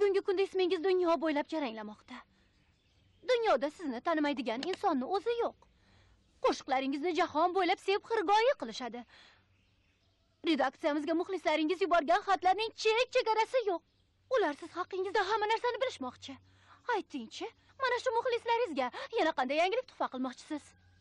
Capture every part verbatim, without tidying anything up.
Bugungi kunda ismingiz dunyo bo'ylab jaranglamoqda. Dunyoda sizni tanimaydigan insonni o'zi yo'q. Qo'shiqlaringizni jahon bo'ylab sevib xirgoyi qilishadi. Redaksiyamizga muxlislaringiz yuborgan xatlarning chek-chegarasi yo'q. Ular siz haqingizda hamma narsani bilishmoqchi. Ayting-chi, mana shu muxlislaringizga yana qanday yangilik tuhfa qilmoqchisiz?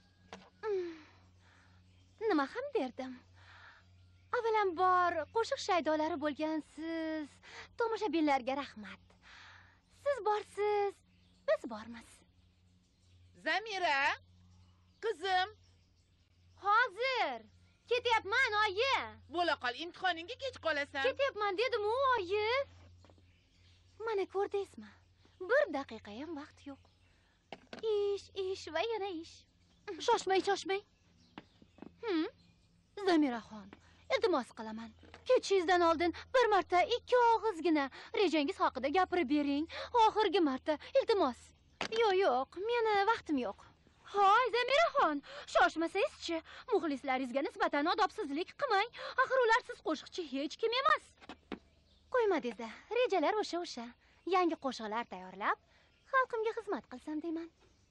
Nima ham derdim? Avvalambor qo'shiq shaydolari bo'lgan siz tomoshabinlarga rahmat. Siz borsiz, biz bormiz. Zamira, qizim. Hozir ketyapman, oyi. Bo'la qol, imtihoningga kech qolasan. Ketyapman dedim-ku, oyi. Mana ko'rdingizmi? Bir daqiqa ham vaqt yo'q. Ish, ish va yana ish. Shoshmay, shoshmay. Hm? Zamiraxon, iltimos qilaman. Ketishingizdan oldin bir marta ikki og'izgina rejangiz haqida gapirib bering. Oxirgi marta, iltimos. Yo'q, yo'q, meni vaqtim yo'q. Hoy, Zamiraxon, shoshmasangiz-chi, muxlislaringizga nisbatan odobsizlik qilmang. Axir ular siz qo'shiqchi hech kim emas. Qo'ymadingizda, rejalar o'sha-o'sha. Yangi qo'shiqlar tayyorlab, xalqimga xizmat qilsam deyman.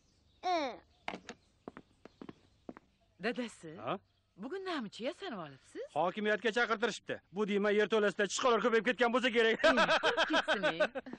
Dadasi, bugun namchi yasanib olibsiz? Hokimiyatga chaqirtirishibdi. Bu deyman yerto'lasida chiqalar ko'payib ketgan bo'lsa kerak. Ketsin.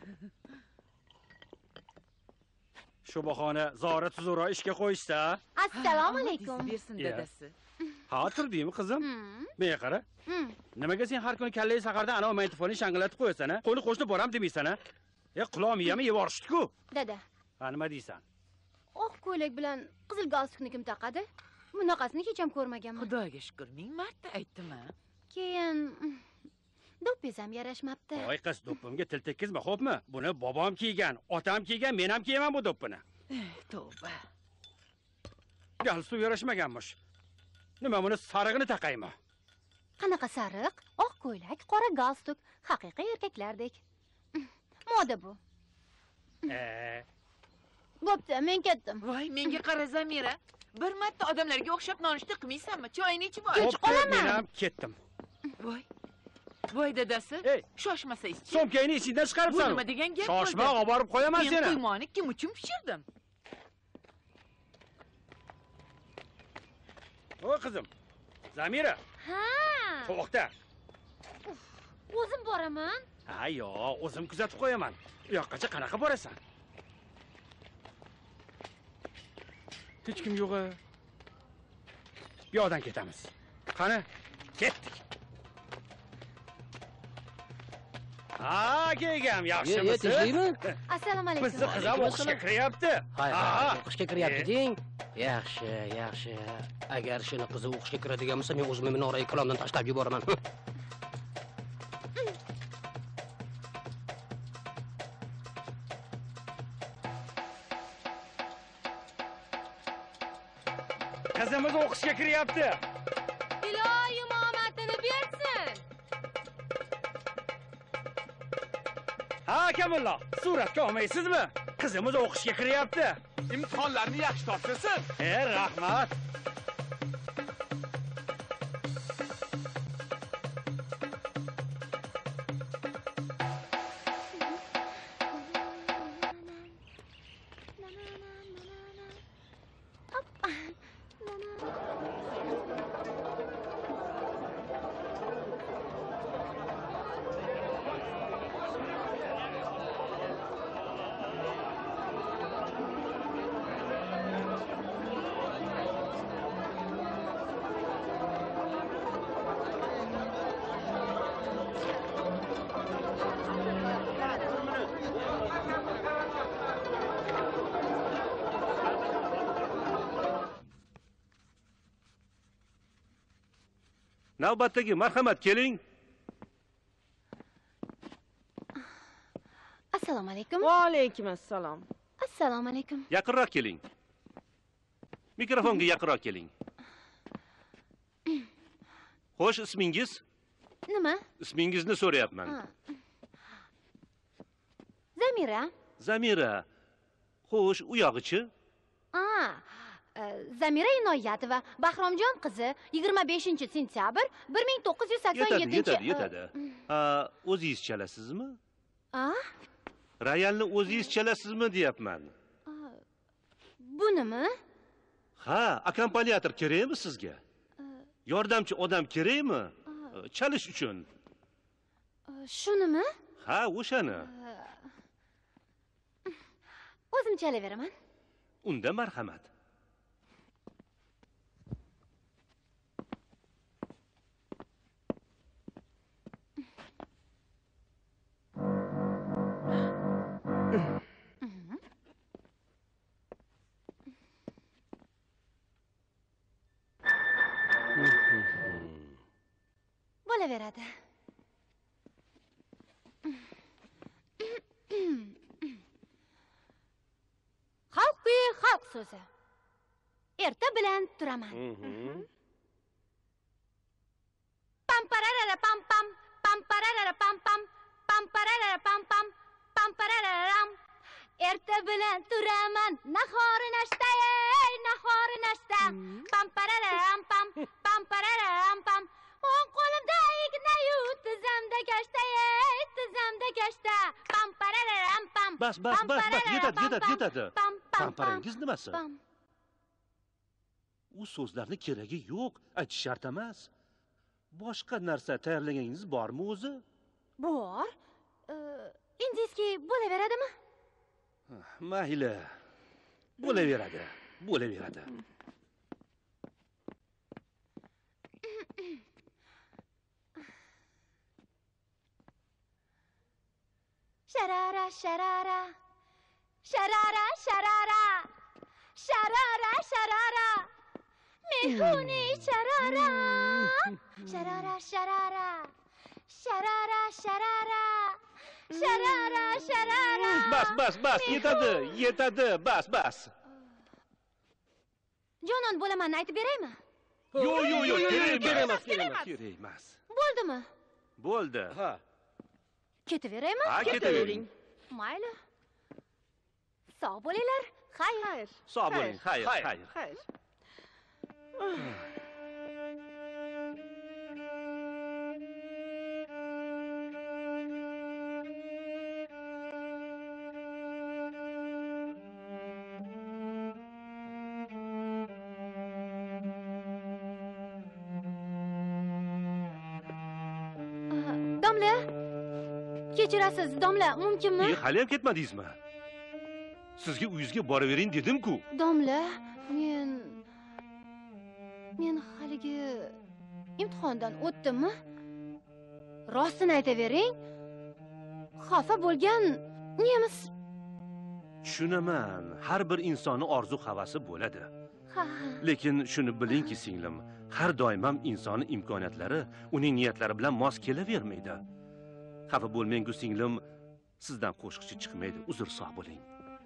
Shu bahona Zora tuzura ishga qo'yishsa. Assalomu alaykum. Bersin dadasi. Ha, turdingmi qizim? Menga qara. Nimaga sen har kuni kallai saharda ana magnitofonni shang'illatib qo'yasan, a? Qo'ni qo'shni boram demaysan, a? E, quloq-miyami yeb yuborishdi-ku. Dada. Ha, nima deysan? Oq ko'ylak bilan qizil galstukni kim taqadi? Bunaqasini hech ham ko'rmaganman. Xudoga shukr, ming marta aytdim-a. Keyin do'ppingiz ham yarashmabdi. Voy qiz, do'ppimga til tekkizma, xo'pmi? Buni bobom kiygan, otam kiygan, men ham kiyaman bu do'ppini. Tavba. Galstuk yarashmaganmish. Nima buni sarig'ini taqaymi? Qanaqa sariq? Oq ko'ylak, qora galstuk, haqiqiy erkaklardek. Moda bu. Eh. Bo'pti, men ketdim. Voy, menga qara Zamira. Bir marta odamlarga o'xshab nonushta qilmaysanmi? Choyni ichib ol. Kech qolaman. Men ham ketdim. Voy. Voy dadasi, Ey, shoshmasaysiz. Somkangni ichingdan chiqaribsan. Bu nima degan gap? Shoshma, olib borib qo'yaman seni. Men quymoni kim uchun pishirdim? Voy qizim. Zamira. Ha. To'xta. O'zim boraman. Ha, yo'q, o'zim kuzatib qo'yaman. U yoqqacha qanaqa borasan? Hech kim yo'q-a. Bu yoqdan ketamiz. Qani, ketdik. Ha, kelgam, yaxshimisiz? Tinchlikmi? Assalomu alaykum. Bizni qiz ham o'qishga kiryapti. Ha, o'qishga kiryapti deng. Yaxshi, yaxshi. Agar shuni qizi o'qishga kiradigan bo'lsa, men o'zimni minoraga kalomdan tashlab yuboraman. Qizimiz o'qishga kiryapti. Iloyim omadini bersin. Ha, Kamulla, suratga olmaysizmi? Qizimiz o'qishga kiryapti. İmtihonlarni yaxshi topshirsin. E, rahmat. Navbatdagi marhamat keling. Assalomu alaykum. Va alaykum assalom. Assalomu alaykum. Yaqinroq keling. Mikrofonga yaqinroq keling. Xo'sh, ismingiz? Nima? Ismingizni so'rayapman. Zamira. Zamira. Xo'sh, u yog'ichi? Ah, Zamira Inoyatova, Bahromjon qizi, yigirma beshinchi sentyabr bir ming to'qqiz yuz sakson yettinchi. Yetadi, yetadi, yetadi. O'zingiz chalasizmi? Ah? Royalni o'zingiz chalasizmi deyapman. Bunimi? Ha, akkompanyator kerakmi sizga? Yordamchi odam kerakmi? Chalish uchun. Shunimi? Ha, o'shani. O'zim chalaveraman. Unda marhamat. Bo'laveradi. Xalqi xalq so'zi. Erta bilan turaman. Pam pararara pam pam, pam pararara pam pam, pam pararara pam pam, pam parararam. Erta bilan turaman, nahori nashta, ey nahori nashta. Pam parararam pam, pam parararam pam. O'ng qo'limda ignayu tizamda gashta, ey tizamda gashta. Pam parararam pam. Bas, bas, bas, bas, yetadi, yetadi, yetadi. Pamparangiz nimasi? U so'zlarni keragi yo'q, aytish shart emas. Boshqa narsa tayyorlaganingiz bormi o'zi? Bor. Indiyskiy bo'laveradimi? Mayli. Bo'laveradi, bo'laveradi. Sharara sharara. Sharara sharara. Sharara sharara. Mehuni sharara. Sharara sharara. Sharara sharara. Sharara sharara. Bas, bas, bas, yetadi, yetadi, bas, bas. Jonon bo'lamanni aytib beraymi? Yo'q, yo'q, yo'q, kerak kerak emas, emas, kerak emas. kerak emas. Bo'ldimi? Bo'ldi. Ha. Ketaveraymi? Ha, ketavering. Mayli. Sog' bo'linglar. Xayr. Xayr. Sog' bo'ling. Xayr, Xayr. xayr. Xayr. Domla. Kechirasiz, domla, mumkinmi? E, hali ham ketmadingizmi? Sizga uyingizga boravering dedim-ku. Domla, men men haligi imtihondan o'tdimmi? Rostini aytavering. Xafa bo'lgan nemis. Tushunaman. Har bir insonning orzu havasi bo'ladi. Ha. Lekin shuni bilingki, singlim, har doim ham insonning imkoniyatlari uning niyatlari bilan mos kelavermaydi. Xafa bo'lmang-ku, singlim, sizdan qo'shiqchi chiqmaydi. Uzr so'z bo'ling.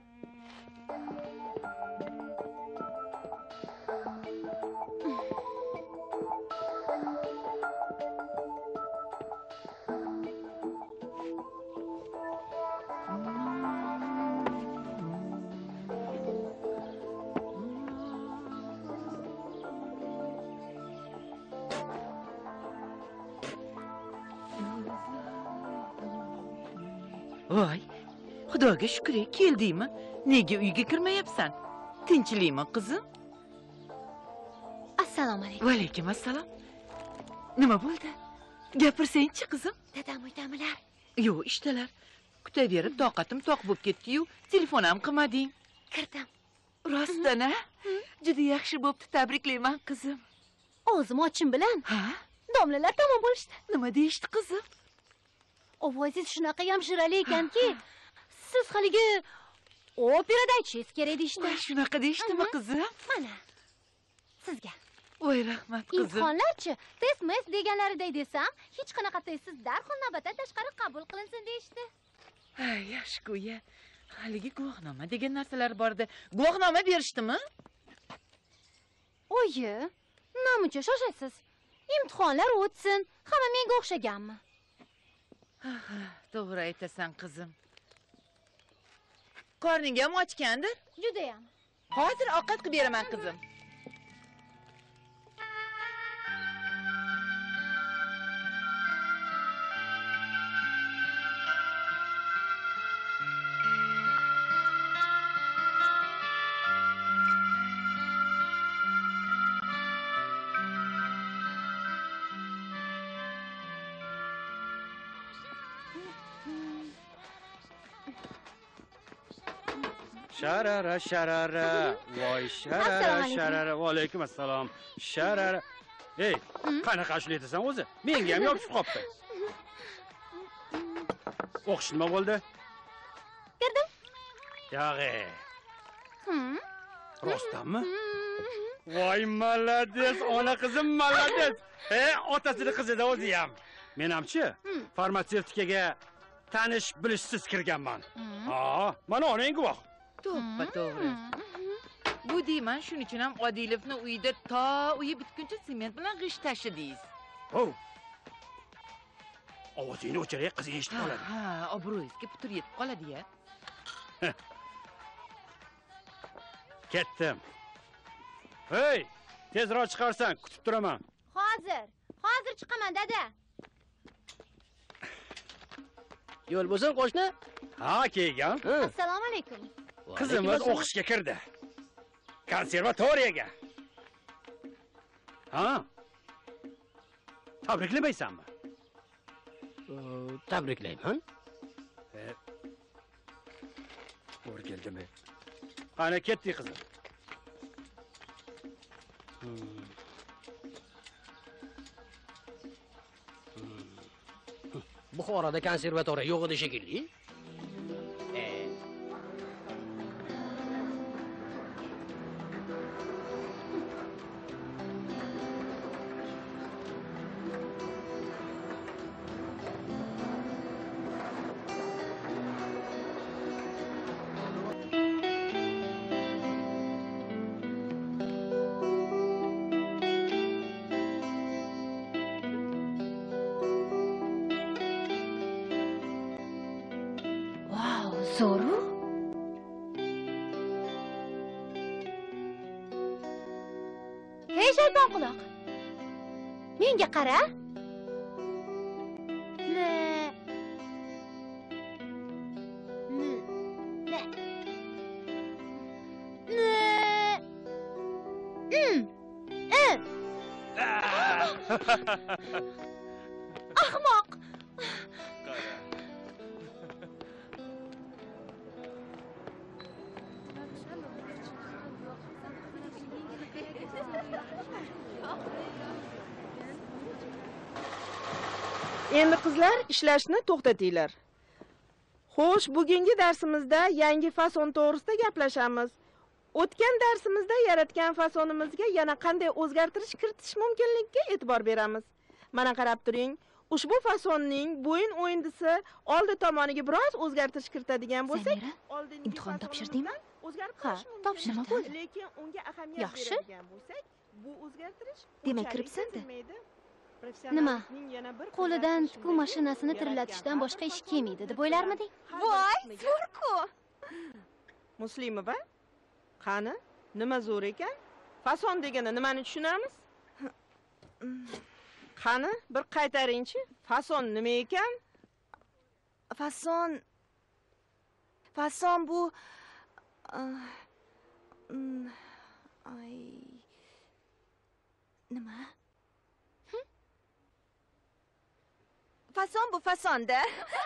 Voy, Xudoga shukr, keldingmi? Nega uyga kirmayapsan? Tinchlikmi, qizim? Assalomu alaykum. Va alaykum assalom. Nima bo'ldi? Gapirsang-chi, qizim. Dadam uydamilar? Yo'q, ishdalar. Kutaverib toqatim toq bo'lib ketdi-yu, telefon ham qilmading. Kirdim. Rostdan, a? Juda yaxshi bo'pti, tabriklayman, qizim. O'zim ochim bilan Ha? domlalar tomon bo'lishdi. Nima deyishdi, qizim? Ovozingiz shunaqa yamshirali ekanki, siz haligi operada aytishingiz kerak deyishdi. Voy, shunaqa deyishdimi, qizim? Mana. Sizga. Voy, rahmat, qizim. Imtihonlarchi, test-mes deganlariday desam, hech qanaqa testsiz darhol navbatdan tashqari qabul qilinsin deyishdi. Ha, yaxshi-ku-ya. Haligi guvohnoma degan narsalar bor-da. Guvohnoma berishdimi? Oyi, namuncha shoshasiz? Imtihonlar o'tsin, hamma menga o'xshaganmi? Ha, to'g'ri aytasan, qizim. Qorning ham ochgandir? Judayam. Hozir ovqat qilib beraman, qizim. Sharara, sharara. Voy, sharara, Assalomu alaykum. sharara. Va alaykum assalom. Sharara. Ey, qanaqa ashula aytasan o'zi? Menga ham yopishib qopti. O'qish nima bo'ldi? Kirdim. Yog'e. Hmm. Rostdanmi? Voy, malades, ona qizim malades. E, otasini qizida o'zi ham. Men hamchi farmatsevtikaga tanish bilishsiz kirganman. Ha, mana onang guvoh. To'ppa to'g'ri. Bu deyman, shuning uchun ham Odilovni uyida to uyi bitguncha sement bilan g'isht tashidingiz. Oh. Ovozingni o'chiray, qiz eshitib Ha, qoladi. ha, obro'yizga putur yetib qoladi-ya. Ketdim. Hey, tezroq chiqarsan, kutib turaman. Hozir. Hozir chiqaman, dada. Yo'l bo'lsin, qo'shni. Ha, kelgan. Assalomu alaykum. Qizimiz o'qishga kirdi. Konservatoriyaga. Ha? Tabriklamaysanmi? Tabriklayman. To'g'ri keldimi? Qani ketdik qizim. Buxoroda konservatoriya yo'q edi shekilli. Wow, zo'ru. Hey, shayton quloq. Menga qara. Ne. Ne. Ne. Ne. Mm. Eh. Ahmoq. Endi qizlar ishlashni to'xtatinglar. Xo'sh, bugungi darsimizda yangi fason to'g'risida gaplashamiz. O'tgan darsimizda yaratgan fasonimizga yana qanday o'zgartirish kiritish mumkinligiga e'tibor beramiz. Mana qarab turing. Ushbu fasonning bo'yin o'yindisi oldi tomoniga biroz o'zgartirish kiritadigan bo'lsak, Samira, oldingi imtihon topshirdingmi? o'zgarib Ha, qolishi mumkin. topshirma bo'ldi. Lekin unga ahamiyat Yaxshi. beradigan bo'lsak, bu o'zgartirish Demak, unchalik kiribsan-da? sezilmaydi. Nima? Professionalizmning yana bir Qo'lidan quvvati tikuv mashinasini tirilatishdan boshqa ish kelmaydi deb o'ylarmiding? Voy, zo'r-ku. Muslimova? Qani? Nima zo'r ekan? Fason degani nimani tushunamiz? Qani, bir qaytaringchi. Fason nima ekan? Fason Fason bu ay nima? Fason bu fasonda.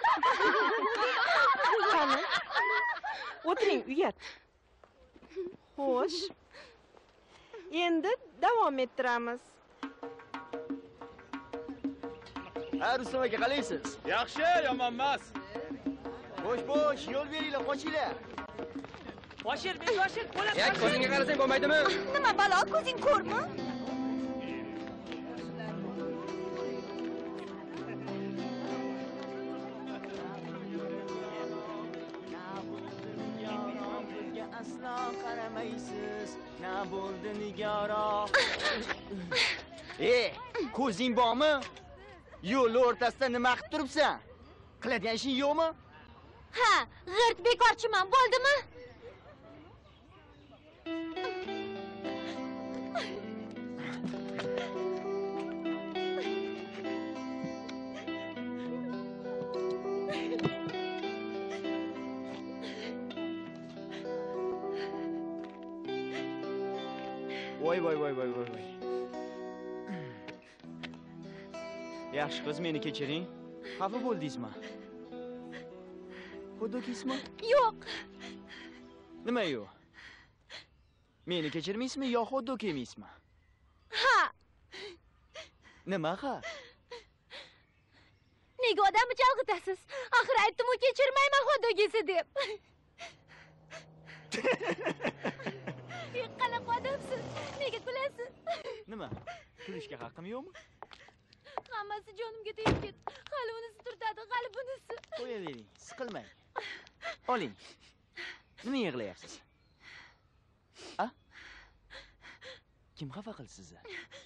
Qani? O'tiring, uyat. Xo'sh. Endi davom ettiramiz. Ha, Rustam aka, qalaysiz? Yaxshi, yomon emas. Bo'sh, bo'sh, yo'l beringlar, qochinglar. Boshir, men boshir, bo'lib. Ya, ko'zingga qarasang bo'lmaydimi? Nima balo, ko'zing ko'rmi? Aslo qaramaysiz, na bo'ldi nigoro. Ey, ko'zing bormi? Yo'l o'rtasida nima qilib turibsan? Qiladigan ishing yo'qmi? Ha, g'irt bekorchiman, bo'ldimi? Voy, voy, voy, voy, voy, voy. Yaxshi qiz, meni kechiring. Xafa bo'ldingizmi? Xudokiysizmi? Yo'q. Nima yo'q? Meni kechirmaysizmi yo xuddi kelmaysizmi? Ha! Nima ha? Nega odamni chalg'itasiz? Axir aytdim-ku, kechirmayman xudogisi deb. Qanaqa odamsiz? Nega kulasiz? Nima? Kulishga haqqim yo'qmi? Hammasi jonimga tegib ketdi. Hali unisi turtadi, hali bunisi. Qo'yavering, siqilmang. Oling. Nima yig'layapsiz? A? Kim xafa qildi sizni?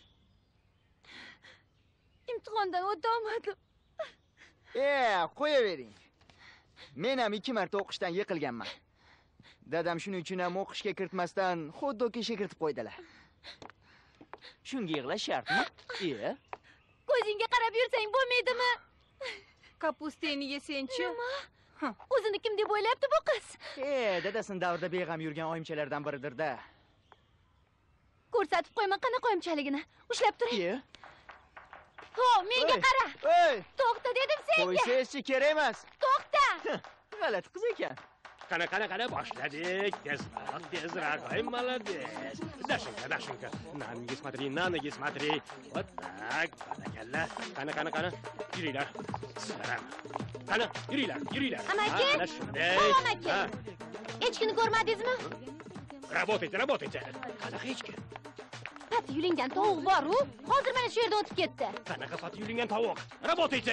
Imtihondan o'ta olmadim. E, qo'yavering. Men ham ikki marta o'qishdan yiqilganman. Dadam shuning uchun ham o'qishga kiritmasdan xuddi o'qishga kiritib qo'ydilar. Shunga yig'lash shartmi? E? Ko'zingga qarab yursang bo'lmaydimi? Kapusteni yesang-chi. Nima? O'zini kim deb o'ylayapti bu qiz? E, dadasini davrida beg'am yurgan oyimchalardan biridir-da. Ko'rsatib qo'yma qanaqa oyimchaligini. Ushlab turing. E? Ho, menga qara. Ey! To'xta dedim senga. Qo'ysangchi kerak emas. To'xta. G'alati qiz ekan. Qana qana qana boshladik. Tezroq, tezroq. Ay, молодец. Dashinka, dashinka. Na nega смотри, na nega смотри. Вот так, barakalla. Qana qana qana. Yuringlar. Salam. Qana, yuringlar, yuringlar. Amaki? Ana shunday. Ho, amaki. Echkini ko'rmadingizmi? Работайте, работайте. Qanaqa echki? Pati yulingan tovuq bor-ku, hozir mana shu yerdan o'tib ketdi. Qanaqa pati yulingan tovuq? Работайте.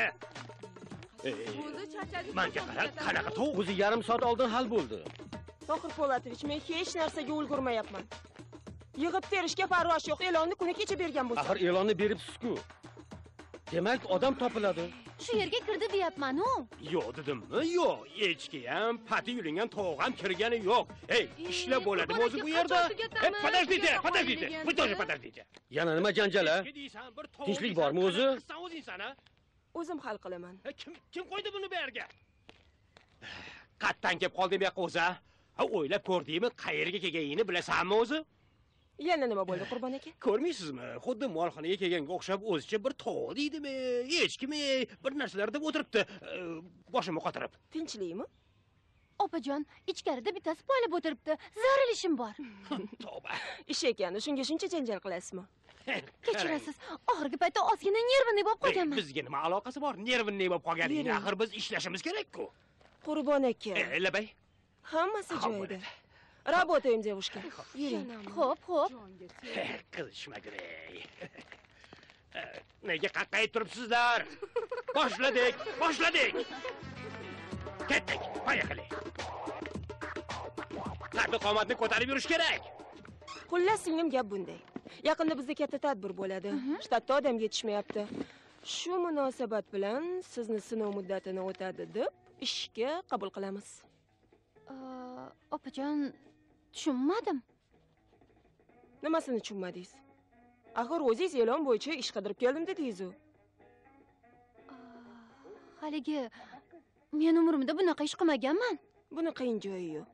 Menga qara, qanaqa tovuq? O'zi yarim soat oldin hal bo'ldi. Tohir Po'latovich, men hech narsaga ulgurmayapman. Yig'ib terishga parvosh yo'q, e'lonni kuni kecha bergan bo'lsa. Axir e'lonni beribsiz-ku. Demak, odam topiladi. Shu yerga kirdi deyapman-ku. Yo'q dedimmi? Yo'q. Echki ham, pati yulingan tovuq ham kirgani yo'q. Ey, ishlab bo'ladimi o'zi bu yerda? Ey, подождите, подождите. Вы тоже подождите. Yana nima janjal a? Tinchlik bormi o'zi? O'zingsan a? O'zim hal qilaman. Kim kim qo'ydi buni bu yerga? Qatdan kelib qolding bu yoqqa o'zi? Ha, o'ylab ko'rdingmi, qayerga kelganingni bilasanmi o'zi? Yana nima bo'ldi, Qurbon aka? Ko'rmaysizmi? Xuddi molxonaga kelganga o'xshab o'zicha bir tovuq deydimi, echkimi, bir narsalar deb o'tiribdi, boshimni qotirib. Tinchlikmi? Opajon, ichkarida bittasi poylab o'tiribdi. Zaril ishim bor. Tavba. Ish ekani, shunga shuncha janjal qilasizmi? Kechirasiz. Oxirgi paytda ozgina nervini bo'lib qolganman. Bizga nima aloqasi bor? Nervini bo'lib qolganing? Axir biz ishlashimiz kerak-ku. Qurbon aka. E, labay. Hammasi joyida. Работаем, девушка. Yuring. Xo'p, xo'p. Qizishmagiray. Nega qaqqayib turibsizlar? Boshladik, boshladik. Ketdik, poyakali. Qaddi qomatni ko'tarib yurish kerak. Xullas, singlim gap bunday. Yaqinda bizda katta tadbir bo'ladi. Shtatda odam yetishmayapti. Shu munosabat bilan sizni sinov muddatini o'tadi deb ishga qabul qilamiz. Opajon, tushunmadim. Nimasini tushunmadingiz? Axir o'zingiz e'lon bo'yicha ish qidirib keldim dedingiz-ku. Haligi men umrimda bunaqa ish qilmaganman. Buni qiyin joyi yo'q.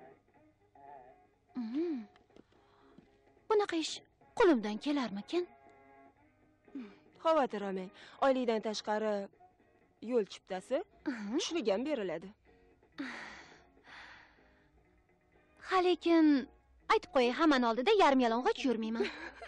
Bunaqa ish qo'limdan kelarmikin? Xavotir olmang. Oylikdan tashqari yo'l chiptasi tushlik ham beriladi. Ha, lekin aytib qo'yay, hammani oldida yarim yalang'och yurmayman.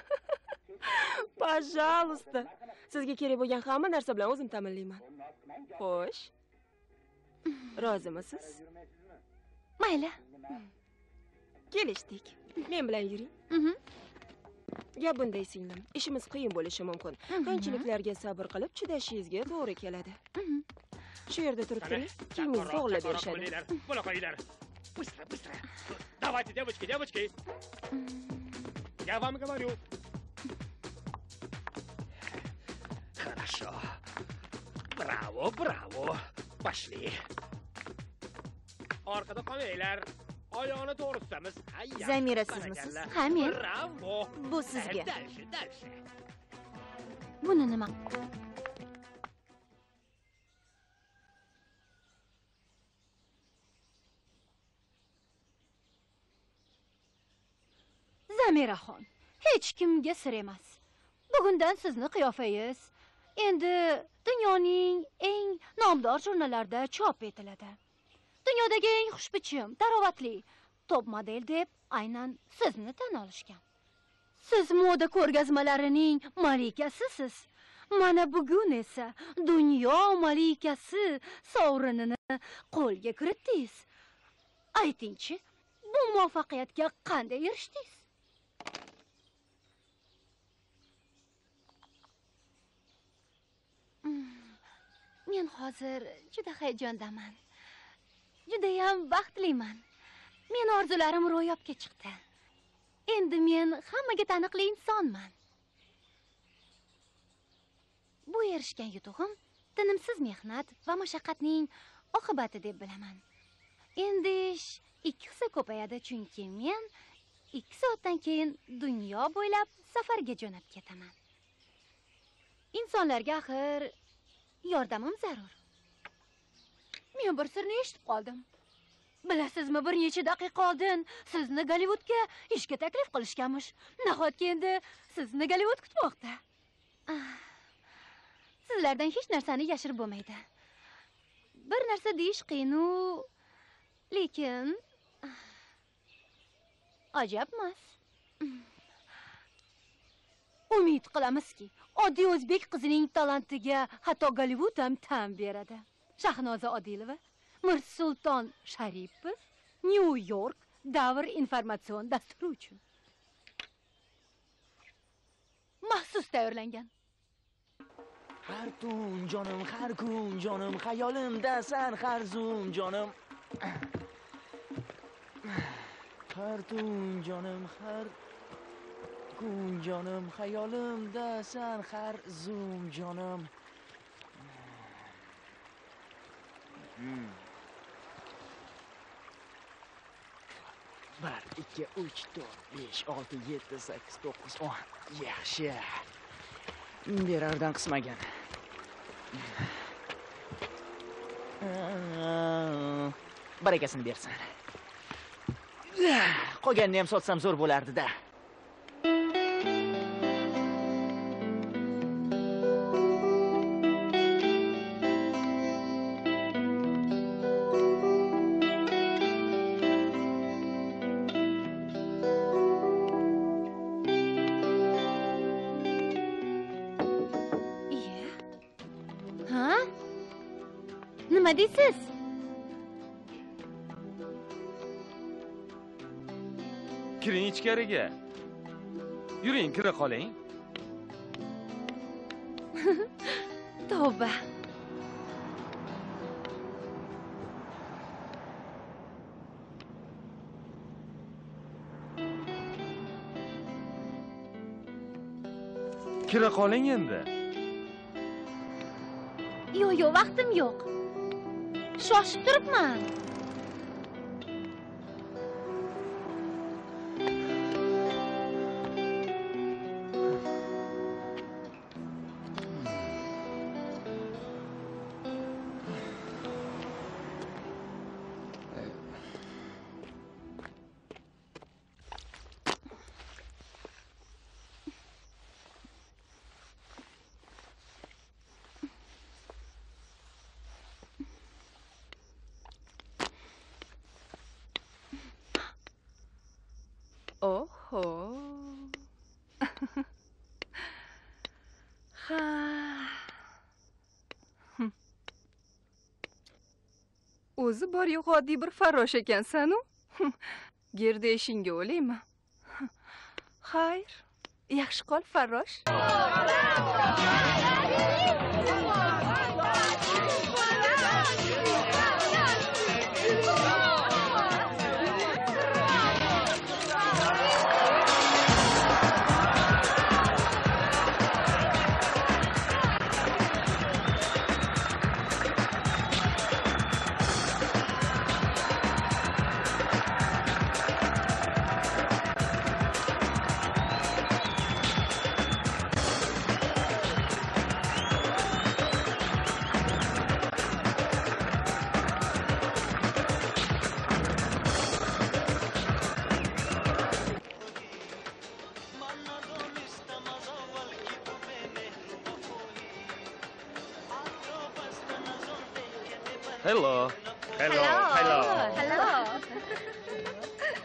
Пожалуйста. Sizga kerak bo'lgan hamma narsa bilan o'zim ta'minlayman. Xo'sh. Rozimisiz? Mayli. Kelishdik. Men bilan yuring. Mhm. Gap bunday singlim. Ishimiz qiyin bo'lishi mumkin. Qiyinchiliklarga sabr qilib chidashingizga to'g'ri keladi. Shu yerda turib turing. Kiyimingizni to'g'rilab berishadi. Bo'la qo'yinglar. Быстро, быстро. Давайте, девочки, девочки. Я вам говорю. Хорошо. Браво, браво. Пошли. Orqada qolinglar. Oyog'ini to'g'ri tutamiz. Zamira sizmisiz? Ha, men. Bravo. Bu sizga. Dальше, дальше. Buni nima? Zamiraxon, hech kimga sir emas. Bugundan sizni qiyofangiz endi dunyoning eng nomdor jurnallarida chop etiladi. Dunyodagi eng xushbichim, tarovatli, top model deb aynan sizni tan olishgan. Siz moda ko'rgazmalarining malikasisiz. Mana bugun esa dunyo malikasi sovrinini qo'lga kiritdingiz. Aytingchi, bu muvaffaqiyatga qanday erishdingiz? Men hozir juda hayajondaman. Judayam baxtliman. Men orzularim ro'yobga chiqdi. Endi men hammaga taniqli insonman. Bu erishgan yutug'im tinimsiz mehnat va mashaqqatning oqibati deb bilaman. Endi ish ikki hissa ko'payadi, chunki men ikki soatdan keyin dunyo bo'ylab safarga jo'nab ketaman. Insonlarga axir yordamim zarur. Men bir sirni eshitib qoldim. Bilasizmi, bir necha daqiqa oldin sizni Gollivudga ishga taklif qilishganmish. Nahotki endi sizni Gollivud kutmoqda. Sizlardan hech narsani yashirib bo'lmaydi. Bir narsa deyish qiyin-u, lekin ajabmas. Umid qilamizki, oddiy o'zbek qizining talantiga hatto Gollivud ham tan beradi. Shahnoza Odilova, Mirsulton Sharipov, New York davr informatsion dasturi uchun maxsus tayyorlangan. Har tun jonim, har kun jonim, xayolimdasan har zum jonim. Har tun jonim, har kun jonim, xayolimdasan har zum jonim. Hmm. bir, ikki, uch, to'rt, besh, olti, yetti, sakkiz, to'qqiz, o'n. Yaxshi. Berardan qismagan. Barakasini bersin. Qolganini ham sotsam zo'r bo'lardi-da. Nima deysiz? Kiring ichkariga. Yuring, kira qoling. Tavba. Kira qoling endi. Yo'q, yo'q, vaqtim yo'q. Shoshib turibman. Oho. Ha. O'zi bor yo'q oddiy bir farrosh ekansan-u. Gerda ishingga o'laymi? Xayr, yaxshi qol farrosh. Hello. Hello, hello. Hello.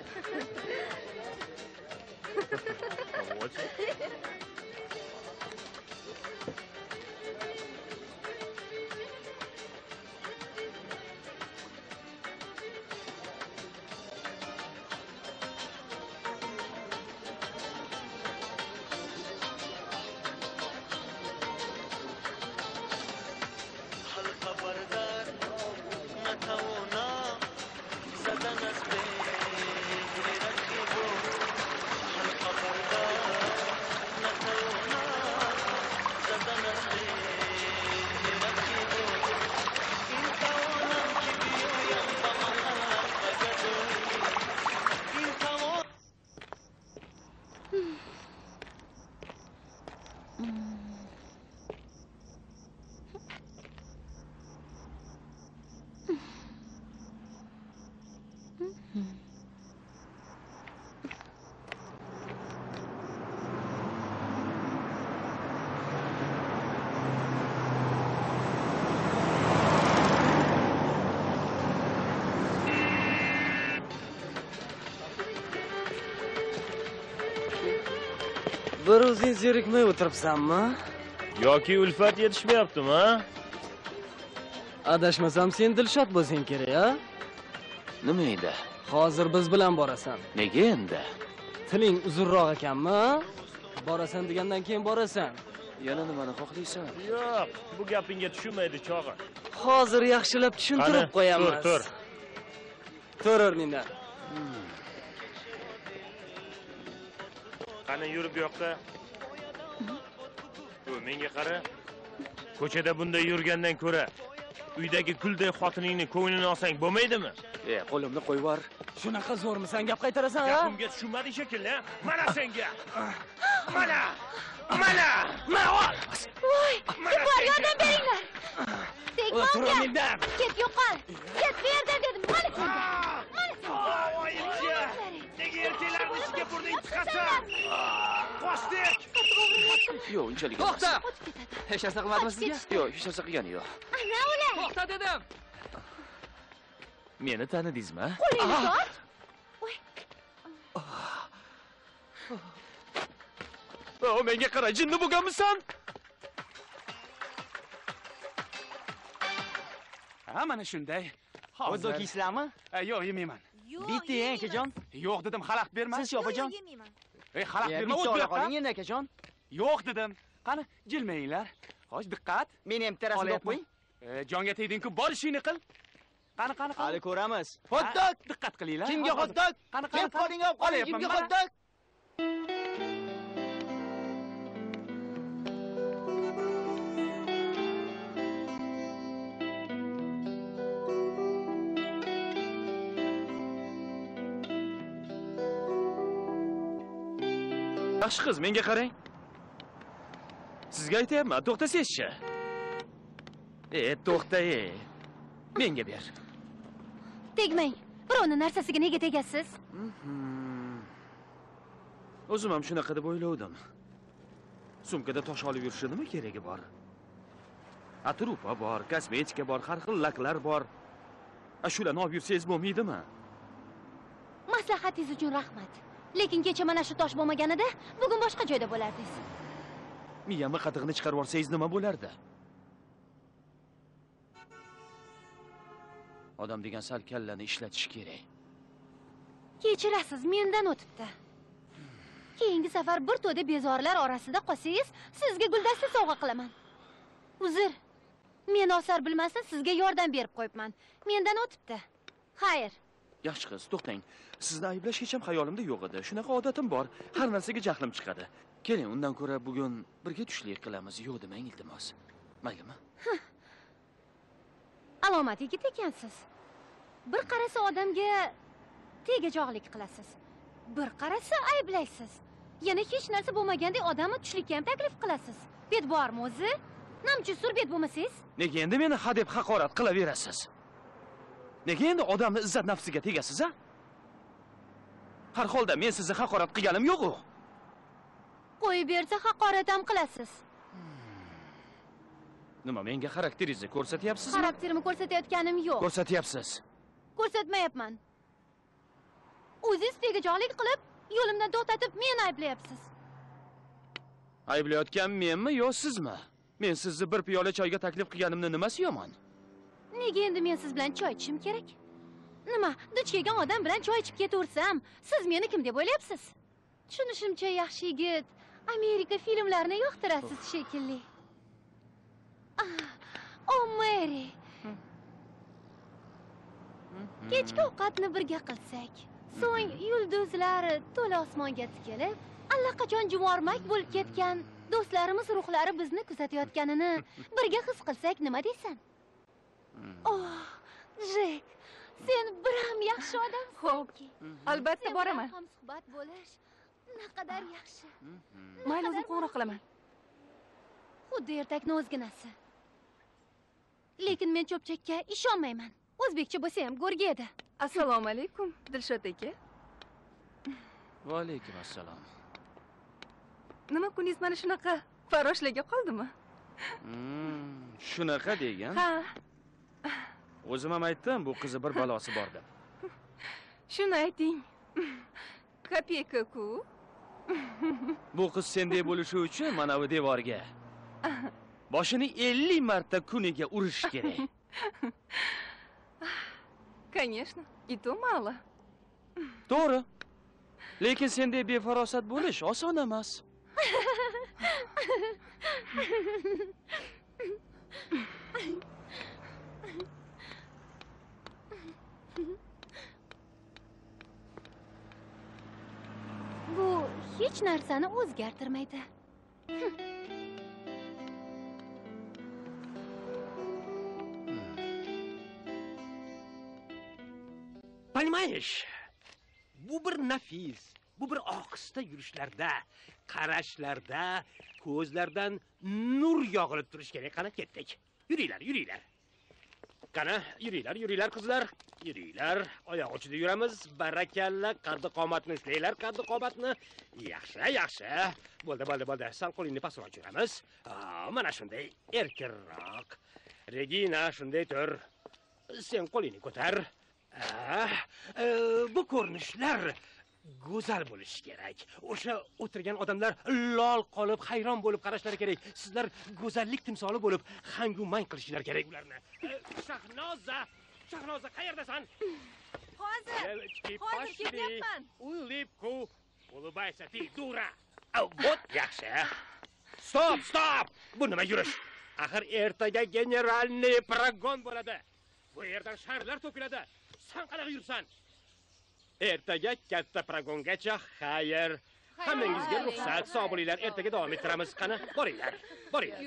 Bir o'zing zerikmay o'tiribsanmi? Yoki ulfat yetishmayaptimi, ha? Adashmasam sen Dilshod bo'lsang kerak, ha? Nima edi? Hozir biz bilan borasan. Nega endi? Tiling uzunroq ekanmi? Borasan degandan keyin borasan. Yana nimani xohlaysan? Yo'q, bu gapingga tushunmaydi chog'i. Hozir yaxshilab tushuntirib qo'yamiz. Tur, tur. Tur o'rningdan. Qani yurib bu yoqqa. Bu menga qara. Ko'chada bunday yurgandan ko'ra, uydagi kulday xotiningni ko'nglini olsang bo'lmaydimi? E, qo'limni qo'yib yubor. Shunaqa zo'rmisan, gap qaytarasan, ha? Gapimga tushunmading shekilli, ha? Mana senga. Mana! Mana! Mana ol. Voy, bor yordam beringlar. Tegmonga. Ket yo'qol. Ket bu yerdan dedim. Mana senga. Mana senga. Voyimchi! Nega erkaklarni ishga burding chiqasan? Qochdik! Yo'q, unchalik emas. To'xta! Hech narsa qilmadimi sizga? Yo'q, hech narsa qilgani yo'q. Ana ular. To'xta dedim. Meni tanidingizmi? Qo'lingni tort. Voy. O, menga qara, jinni bo'lganmisan? Ha, mana shunday. Hozir kiysizlarmi? Yo'q, yemayman. Bitta yeng, akajon. Yo'q dedim, xalaqit berma. Siz opajon. Ey, xalaqit berma, Bitta o't ola berma. qoling endi, akajon. Yo'q dedim. Qani, jilmanglar. Xo'sh, diqqat. Meni ham terasada o'qib qo'ying. E, jonga tegding-ku, bor ishingni qil. Qani, qani, qani. Hali ko'ramiz. Hotdog, diqqat qilinglar. Kimga hotdog? Qani, qani. Kelib qoling, olib qoling. Kimga hotdog? Yaxshi qiz, menga qarang. Sizga aytayapman, to'xtasangizchi. E, to'xta, e. Menga ber. Tegmang. Birovni narsasiga nega tegasiz? O'zim ham shunaqa deb o'ylovdim. Sumkada tosh olib yurishi nima keragi bor? Atrupa bor, kosmetika bor, har xil laklar bor. Shularni olib yursangiz bo'lmaydimi? Maslahatingiz uchun rahmat. Lekin kecha mana shu tosh bo'lmaganida, bugun boshqa joyda bo'lardingiz. Miyamni qatig'ini chiqarib olsangiz nima bo'lardi? Odam degan sal kallani ishlatish kerak. Kechirasiz, mendan o'tibdi. Keyingi safar bir to'da bezorilar orasida qolsangiz, sizga guldasta sovg'a qilaman. Uzr. Men osar bilmasdan sizga yordam berib qo'yibman. Mendan o'tibdi. Xayr. Yaxshi qiz, to'xtang. Sizni ayblash hech ham xayolimda yo'q edi. Shunaqa odatim bor. Har narsaga jahlim chiqadi. Keling, undan ko'ra bugun birga tushlik qilamiz. Yo'q demang, iltimos. Maylimi? Alomat yigit ekansiz. Bir qarasa odamga tegajoqlik qilasiz. Bir qarasa ayblaysiz. Yana hech narsa bo'lmagandek odamni tushlikka ham taklif qilasiz. Bet bormi o'zi? Namchi sur bet bo'lmasangiz? Nega endi meni ha deb haqorat qilaverasiz? Nega endi odamni izzat nafsiga tegasiz, ha? Har holda men sizni haqorat qilganim yo'q-ku. Qo'yib bersa haqorat ham qilasiz. Nima, menga xarakteringizni ko'rsatyapsizmi? Xarakterimni ko'rsatayotganim yo'q. Ko'rsatyapsiz. Ko'rsatmayapman. O'zingiz tegajoqlik qilib, Yo'limdan to'xtatib, meni ayblayapsiz. Ayblayotgan menmi yo sizmi? Men sizni bir piyola choyga taklif qilganimni nimasi yomon? Nega endi men siz bilan choy ichishim kerak? Nima, duch kelgan odam bilan choy ichib ketaversam, siz meni kim deb o'ylayapsiz? Tushunishimcha, yaxshi yigit, Amerika filmlarini yoqtirasiz shekilli. O Mary. Kechki ovqatni birga qilsak, so'ng yulduzlar to'la osmonga tikilib, allaqachon jumormak bo'lib ketgan do'stlarimiz ruhlari bizni kuzatayotganini birga his qilsak, nima deysan? Oh, Jek, sen biram yaxshi odamsan. Xo'p, albatta boraman. Ham suhbat bo'lish naqadar yaxshi. Mayli, o'zim qo'ng'iroq qilaman. Xuddi ertakni o'zginasi. Lekin men cho'pchakka ishonmayman. O'zbekcha bo'lsa ham go'rga edi. Assalomu alaykum, Dilshod aka. Va alaykum assalom. Nima kuningiz mana shunaqa faroshlaga qoldimi? Hmm, shunaqa degan. Ha. O'zim ham aytdim, bu qizi bir balosi bor deb. Shuni ayting. Kopeyka-ku. Bu qiz sendek bo'lishi uchun mana bu devorga boshini ellik marta kuniga urish kerak. Конечно, и то мало. To'g'ri. Lekin sendek befarosat bo'lish oson emas. Bu hech narsani o'zgartirmaydi. Понимаешь? Bu bir nafis, bu bir ohista yurishlarda, qarashlarda, ko'zlardan nur yog'ilib turish kerak. Qani ketdik. Yuringlar, yuringlar. Qani, yuringlar, yuringlar qizlar. Yuringlar, oyoq uchida yuramiz. Barakalla, qaddi qomatni islaylar, qaddi qomatni. Yaxshi, yaxshi. Bo'ldi, bo'ldi, bo'ldi. Sal qo'lingni pastroq yuramiz. Mana shunday erkinroq. Regina, shunday tur. Sen qo'lingni ko'tar. Ah, bu ko'rinishlar go'zal bo'lishi kerak. O'sha o'tirgan odamlar lol qolib, hayron bo'lib qarashlari kerak. Sizlar go'zallik timsoli bo'lib, hangu-mang qilishlari kerak ularni. Shahnoza, Shahnoza qayerdasan? Hozir. Hozir ketyapman. Улыбку, улыбайся, ты дура. Вот yaxshi. Stop, stop. Bu nima yurish? Axir ertaga generalniy progon bo'ladi. Bu yerdan sharlar to'kiladi. Sen qanaqa yursan? Ertaga katta progongacha xayr. Hammangizga ruxsat, sog' bo'linglar. Ertaga davom ettiramiz. Qani, boringlar. Boringlar.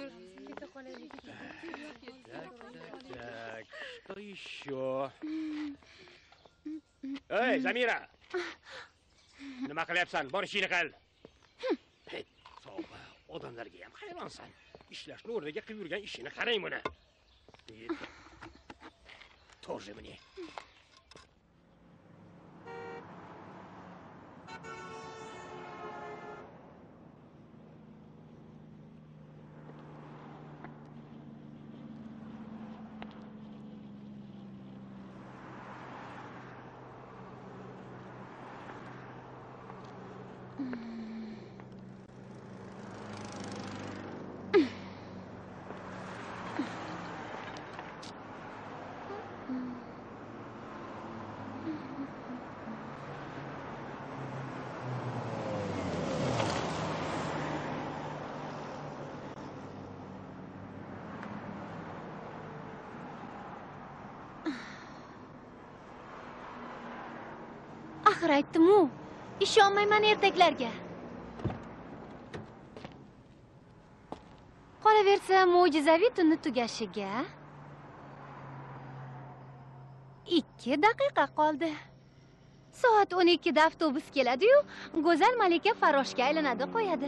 Так, что еще? Ey, Zamira. Nima qilyapsan? Bor ishingni qil. Hey, tavba, odamlarga ham hayronsan. Ishlashni o'rniga qilib yurgan ishini qarang buni. Тоже мне. Axir aytdim-u, ishonmayman ertaklarga. Qolaversa, mo'jizaviy tunni tugashiga ikki daqiqa qoldi. Soat o'n ikkida avtobus keladi-yu, go'zal malika faroshga aylanadi qo'yadi.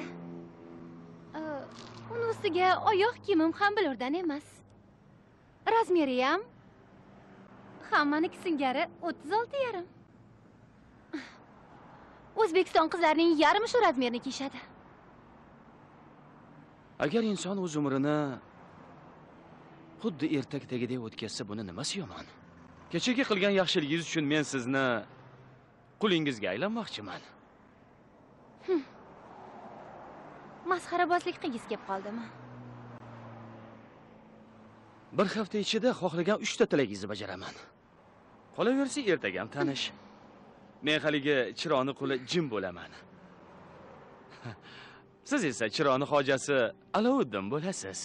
Uni ustiga oyoq kiyimim ham bilurdan emas. Razmeri ham hammaniki singari o'ttiz olti yarim. O'zbekiston qizlarining yarmi shu razmerni kiyishadi. Agar inson o'z umrini xuddi ertakdagidek o'tkazsa, buni nimasi yomon? Kechagi qilgan yaxshiligingiz uchun men sizni qulingizga aylanmoqchiman. Masxarabozlik qilgisi kelib qoldimi? Bir hafta ichida xohlagan uchta tilagingizni bajaraman. Qolaversa ertaga ham tanish. Men haligi Chironi quli jim bo'laman. Siz esa Chironi hojasi Alovuddin bo'lasiz.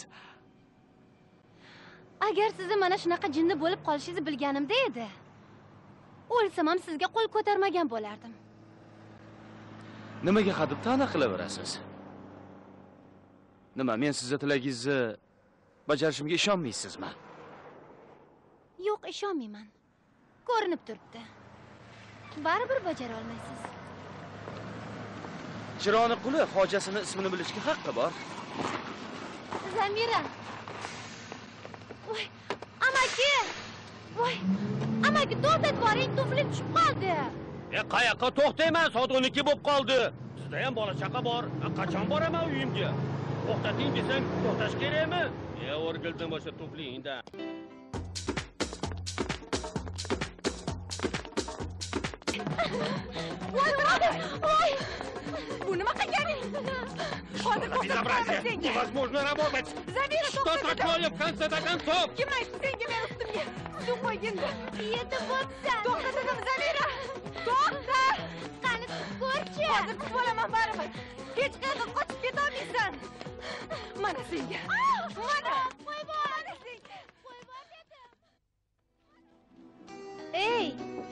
Agar sizni mana shunaqa jinni bo'lib qolishingizni bilganimda edi, o'lsam ham sizga qo'l ko'tarmagan bo'lardim. Nimaga hadib ta'na qilaverasiz? Nima, men sizga tilagingizni bajarishimga ishonmaysizmi? Yo'q, ishonmayman. Ko'rinib turibdi. Baribir bajara olmaysiz. Chironi quli hojasini ismini bilishga haqqi bor. Zamira. Voy, amaki. Voy, amaki to'xtat boring, tuflim tushib qoldi. E, qayoqqa to'xtayman? Soat o'n ikki bo'lib qoldi. Sizda ham bola chaqa bor. Qachon boraman uyimga? To'xtating desang, to'xtash kerakmi? E, o'rgildim o'sha tuflingda. Voy, voy! Bu nima qilganing? Hozir to'xtatib Невозможно работать! Zamira, Что такое в конце-то концов? Kim aytdi senga men ustimga? Suv qo'ygindi. Yetib bo'psan. To'xta dedim, Zamira! To'xta! Qani ko'rchi. Hozir kutib olaman baribir. Hech qayerga qochib ketolmaysan. Mana senga. Mana! Qo'y bor. Mana senga. Qo'y bor dedim. Ey!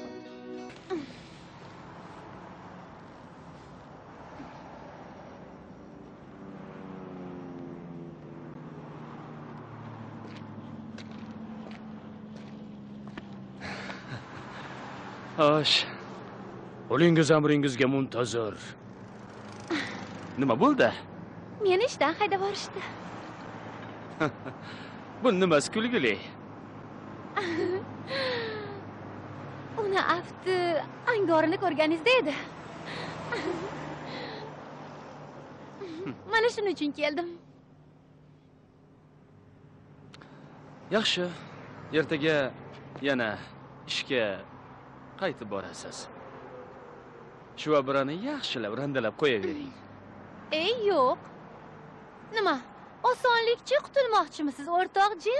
Xo'sh. Qo'lingiz amringizga muntazir. Nima bo'ldi? Meni ishdan haydab yuborishdi. Bu nimasi kulgili? Uni afti angorini ko'rganingizda edi. Mana shuning uchun keldim. Yaxshi. Ertaga yana ishga qaytib borasiz. Shu abrani yaxshilab randalab qo'yavering. Ey, yo'q. Nima? Osonlikcha qutulmoqchimisiz, o'rtoq jin?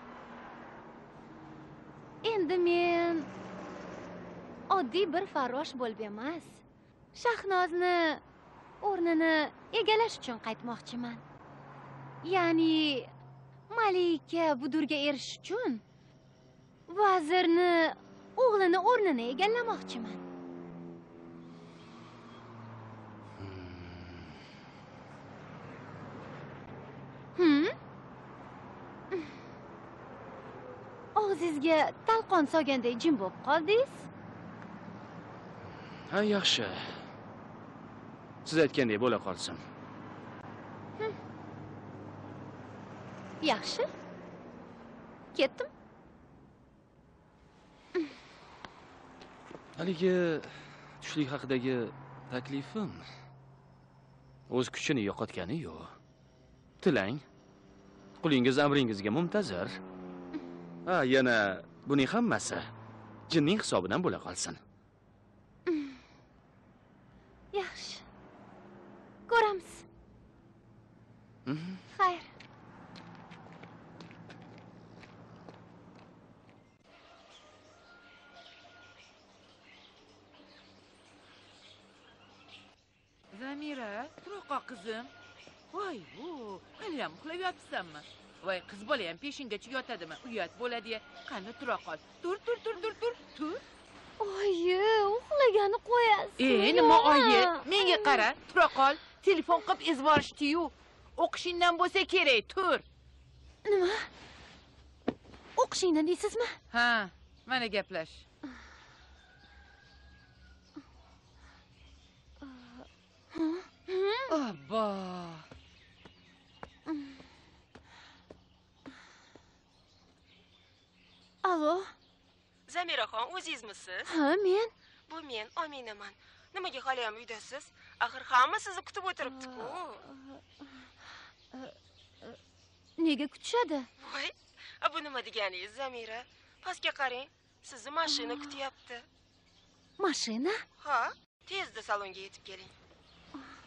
Endi men oddiy bir farrosh bo'lib emas, Shahnozni o'rnini egallash uchun qaytmoqchiman. Ya'ni Malika budurga erishish uchun vazirni o'g'lini o'rnini egallamoqchiman. Hmm? Og'zingizga talqon solgandek jim bo'lib qoldingiz. Ha, yaxshi. Siz aytgandek bo'la qolsin. Yaxshi. Ketdim. Haligi tushlik haqidagi taklifim o'z kuchini yo'qotgani yo'q. Tilang. Qulingiz amringizga muntazir. Ha, yana buning hammasi jinning hisobidan bo'la qolsin. Yaxshi. Ko'ramiz. Xayr. Zamira, turoqqa qizim. Voy, o, hali ham uxlab yotibsanmi? Voy, qiz bola ham peshingacha yotadimi? Uyat bo'ladi-ya. Qani tura qol. Tur, tur, tur, tur, tur, tur. Oyi, uxlagani qo'yasiz. E, nima oyi? Menga qara, tura qol. Telefon qilib ezborishdi-yu. O'qishingdan bo'lsa kerak, tur. Nima? O'qishingdan deysizmi? Ha, mana gaplash. Obbo. Alo. Zamiraxon, o'zingizmisiz? Ha, men. Bu men, Ominaman. Nimaga hali ham uydasiz? Axir hamma sizni kutib o'tiribdi-ku. Nega kutishadi? Voy, bu nima deganingiz, Zamira? Pastga qarang, sizni mashina kutyapti. Mashina? Ha, tezda salonga yetib keling.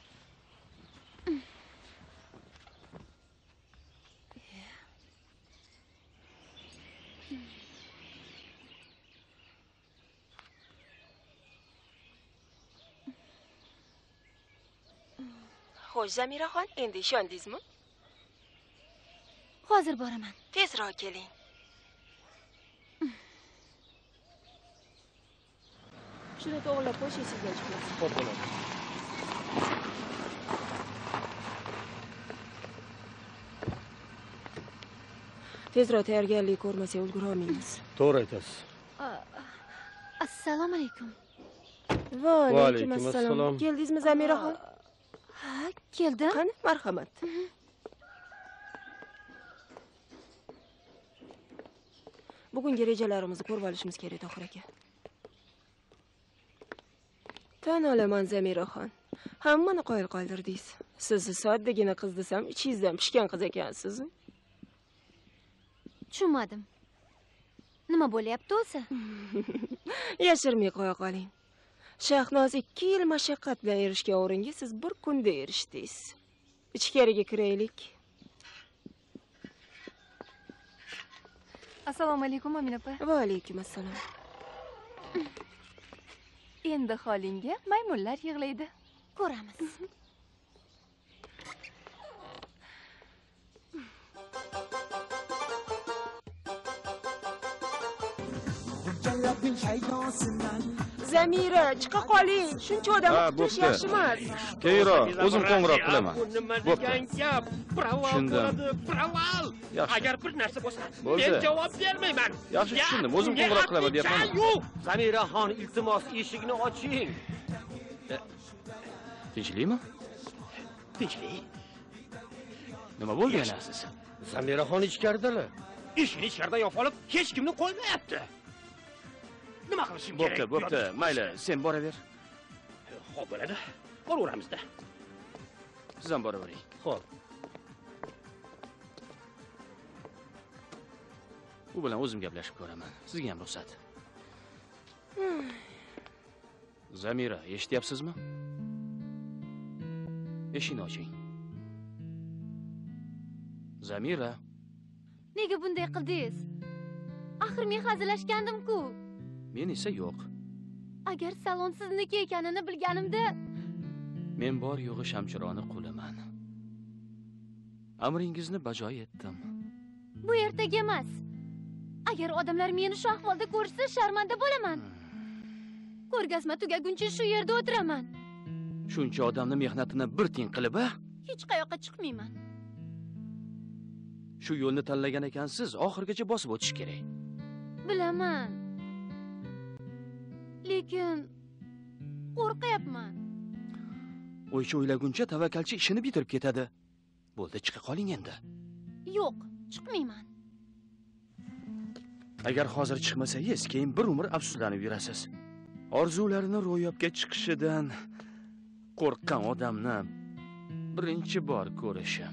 Xo'sh, Zamiraxon, endi ishondingizmi? Hozir boraman. Tezroq keling. Shuni to'g'rilab qo'yish esingizdan chiqmasin. Xo'p, bo'ladi. Tezroq tayyorgarlik ko'rmasak ulgura olmaymiz. To'g'ri aytasiz. Assalomu alaykum. Va alaykum alaykum assalom. assalom. Keldingizmi, Zamiraxon? Ha, keldim. Qani, marhamat. Bugungi rejalarimizni ko'rib olishimiz kerak, Tohir aka. Tan olaman, Zamiraxon. Hammani qoyil qoldirdingiz. Sizni soddagina qiz desam, ichingizdan pishgan qiz ekansiz. Tushunmadim. Nima bo'lyapti o'zi? Yashirmay qo'ya qoling. Shahnoz ikki yil mashaqqat bilan erishgan o'ringa siz bir kunda erishdingiz. Ichkariga kiraylik. Assalomu alaykum, Amina opa. Va alaykum assalom. Endi holingga maymunlar yig'laydi. Ko'ramiz. Zamira, chiqa qoling. Shuncha odam Ha, kutish bo'pti. yaxshi emas. Keyinroq o'zim qo'ng'iroq qilaman. Bu nima Bo'pti. degan gap? Proval Tushundim. bo'ladi, proval. Yaxshi. Agar bir narsa bo'lsa, Bo'ldi. men javob bermayman. Yaxshi, Ya, tushundim. O'zim unga qo'ng'iroq qilaman, haqiqat deyapman. yo'q. Zamiraxon, iltimos, eshikni oching. Tinchlikmi? Tinchlik. Nima bo'ldi yana? Zamiraxon ichkaridalar. Eshikni ichkaridan yopib olib, hech kimni qo'ymayapti. Nima qilishim kerak? Bo'pti, bo'pti. Mayli, sen boraver. Xo'p bo'ladi. Boraveramizda. Siz ham boravering. Xo'p. U bilan o'zim gaplashib ko'raman. Sizga ham ruxsat. Zamira, eshityapsizmi? Eshikni oching. Zamira. Nega bunday qildingiz? Axir men hazillashgandim-ku. Men esa yo'q. Agar salon sizniki ekanini bilganimda, Men bor yo'g'i Shamchironi quliman. Amringizni bajo etdim. bu ertaga emas. Agar odamlar meni shu ahvolda ko'rsa, sharmanda bo'laman. Ko'rgazma tugaguncha shu yerda o'tiraman. Shuncha odamni mehnatini bir tiyin qilib, a? Hech qayoqqa chiqmayman. Shu yo'lni tanlagan ekansiz, oxirgacha bosib o'tish kerak. Bilaman. Lekin qo'rqyapman. O'ycha o'ylaguncha tavakkalchi ishini bitirib ketadi. Bo'ldi, chiqa qoling endi. Yo'q, chiqmayman. Agar hozir chiqmasangiz, keyin bir umr afsuslanib yurasiz. Orzularini ro'yobga chiqishidan qo'rqqan odamni birinchi bor ko'rishim.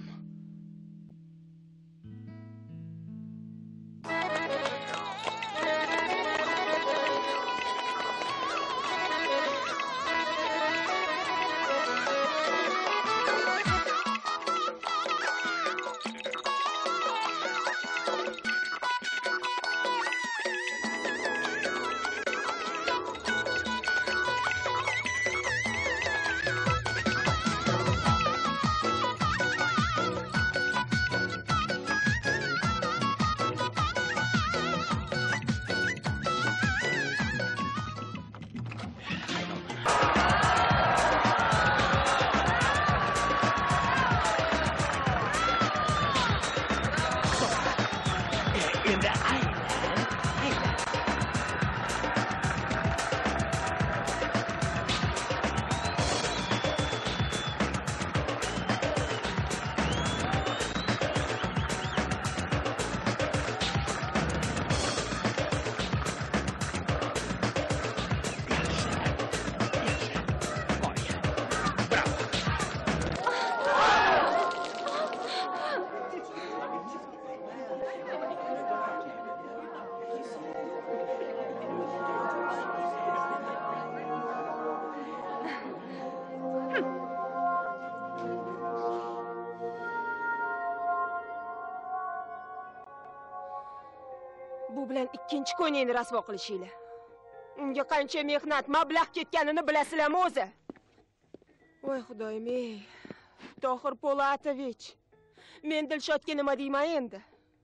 Bu bilan ikkinchi ko'yningni rasvo qilishinglar. Unga qancha mehnat, mablag' ketganini bilasizlarmi o'zi? Voy xudoyim, ey. Tohir Po'latovich, men Dilshodga nima deyman endi?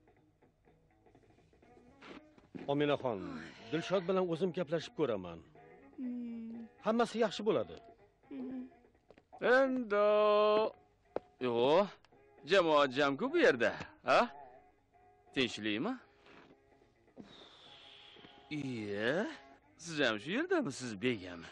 Ominaxon, Dilshod bilan o'zim gaplashib ko'raman. Hammasi yaxshi bo'ladi. Endi yo, jamoat jam-ku bu yerda, ha? Tinchlikmi? Iye, siz ham shu yerdamisiz, begam?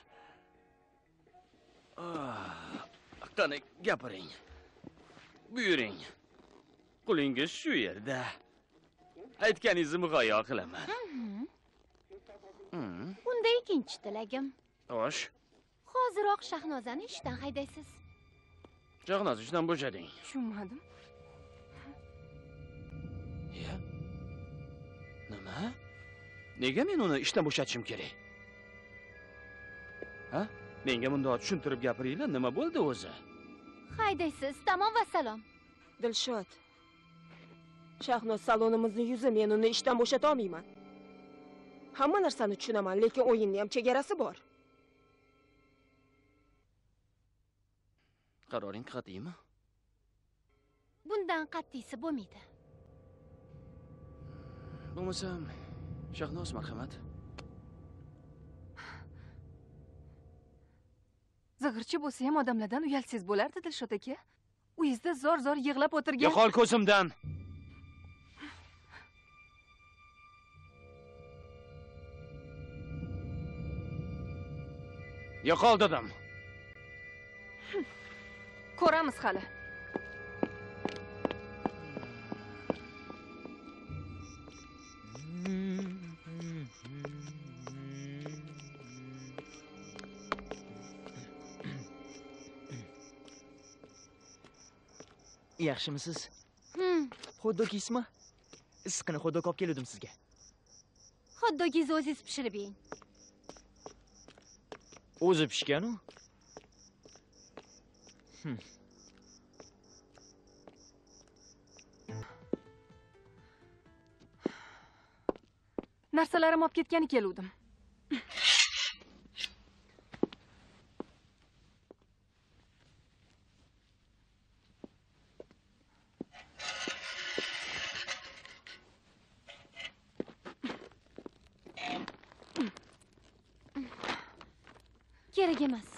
Qani gapiring. Buyuring. Qo'lingiz shu yerda. Aytganingizni muhayyo qilaman. Unda ikkinchi tilagim. Xo'sh. Hoziroq Shahnozani ishdan haydaysiz. Shahnoz ishdan bo'shading. Tushunmadim. Ya? Nima? Nega men uni ishdan bo'shatishim kerak? Ha? Menga bundoq tushuntirib gapiringlar, nima bo'ldi o'zi? Haydaysiz, tamom va salom. Dilshod. Shahnoz salonimizni yuzi, men uni ishdan bo'shata olmayman. Hamma narsani tushunaman, lekin o'yinning ham chegarasi bor. Qaroring qat'iymi? Bundan qat'iysi bo'lmaydi. Bo'lmasam, Shahnoz marhamat. Zig'irchi bo'lsa ham odamlardan uyalsiz bo'lardi Dilshod aka. Uyingizda zor-zor yig'lab o'tirgan. Yo'qol ko'zimdan. Yo'qol dedim. Ko'ramiz hali. Yaxshimisiz? Hmm. Xotdog yeysizmi? Issiqni xotdog olib keldim sizga. Xotdogingizni o'zingiz pishirib yeng. O'zi pishgan-u. Narsalarim olib ketgani keluvdim. Kerak emas.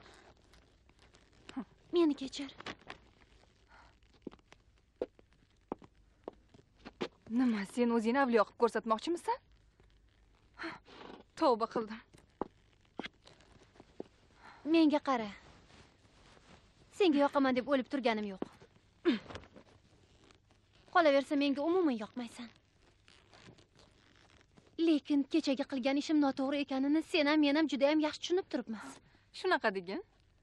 Meni kechir. Nima, sen o'zingni avliyo qilib ko'rsatmoqchimisan? Tavba qildim. Menga qara. Senga yoqaman deb o'lib turganim yo'q. Qolaversa menga umuman yoqmaysan. Lekin kechagi qilgan ishim noto'g'ri ekanini sen ham men ham juda ham yaxshi tushunib turibmiz. Shunaqa degan?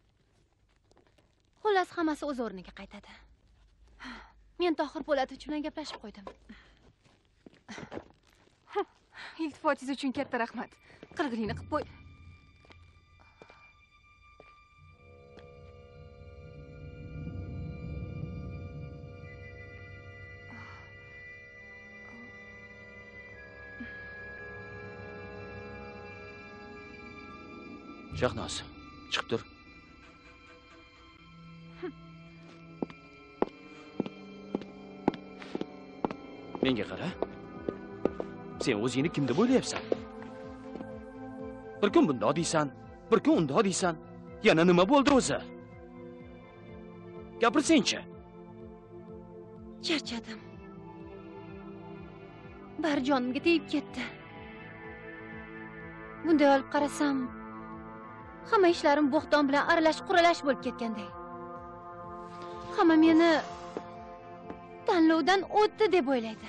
Xullas hammasi o'z o'rniga qaytadi. Men Tohir Po'latovich bilan gaplashib qo'ydim. Iltifotingiz uchun katta rahmat. Qirg'iningni qilib qo'y. Shahnoz, chiqib tur. Menga qara. Sen o'zingni kim deb o'ylayapsan? Bir kun bundoq deysan, bir kun undoq deysan. Yana nima bo'ldi o'zi? Gapirsen-chi. Charchadim. Bari jonimga tegib ketdi. Bunday olib qarasam, hamma ishlarim bo'xton bilan aralash-quralash bo'lib ketganday. Hamma meni tanlovdan o'tdi deb o'ylaydi.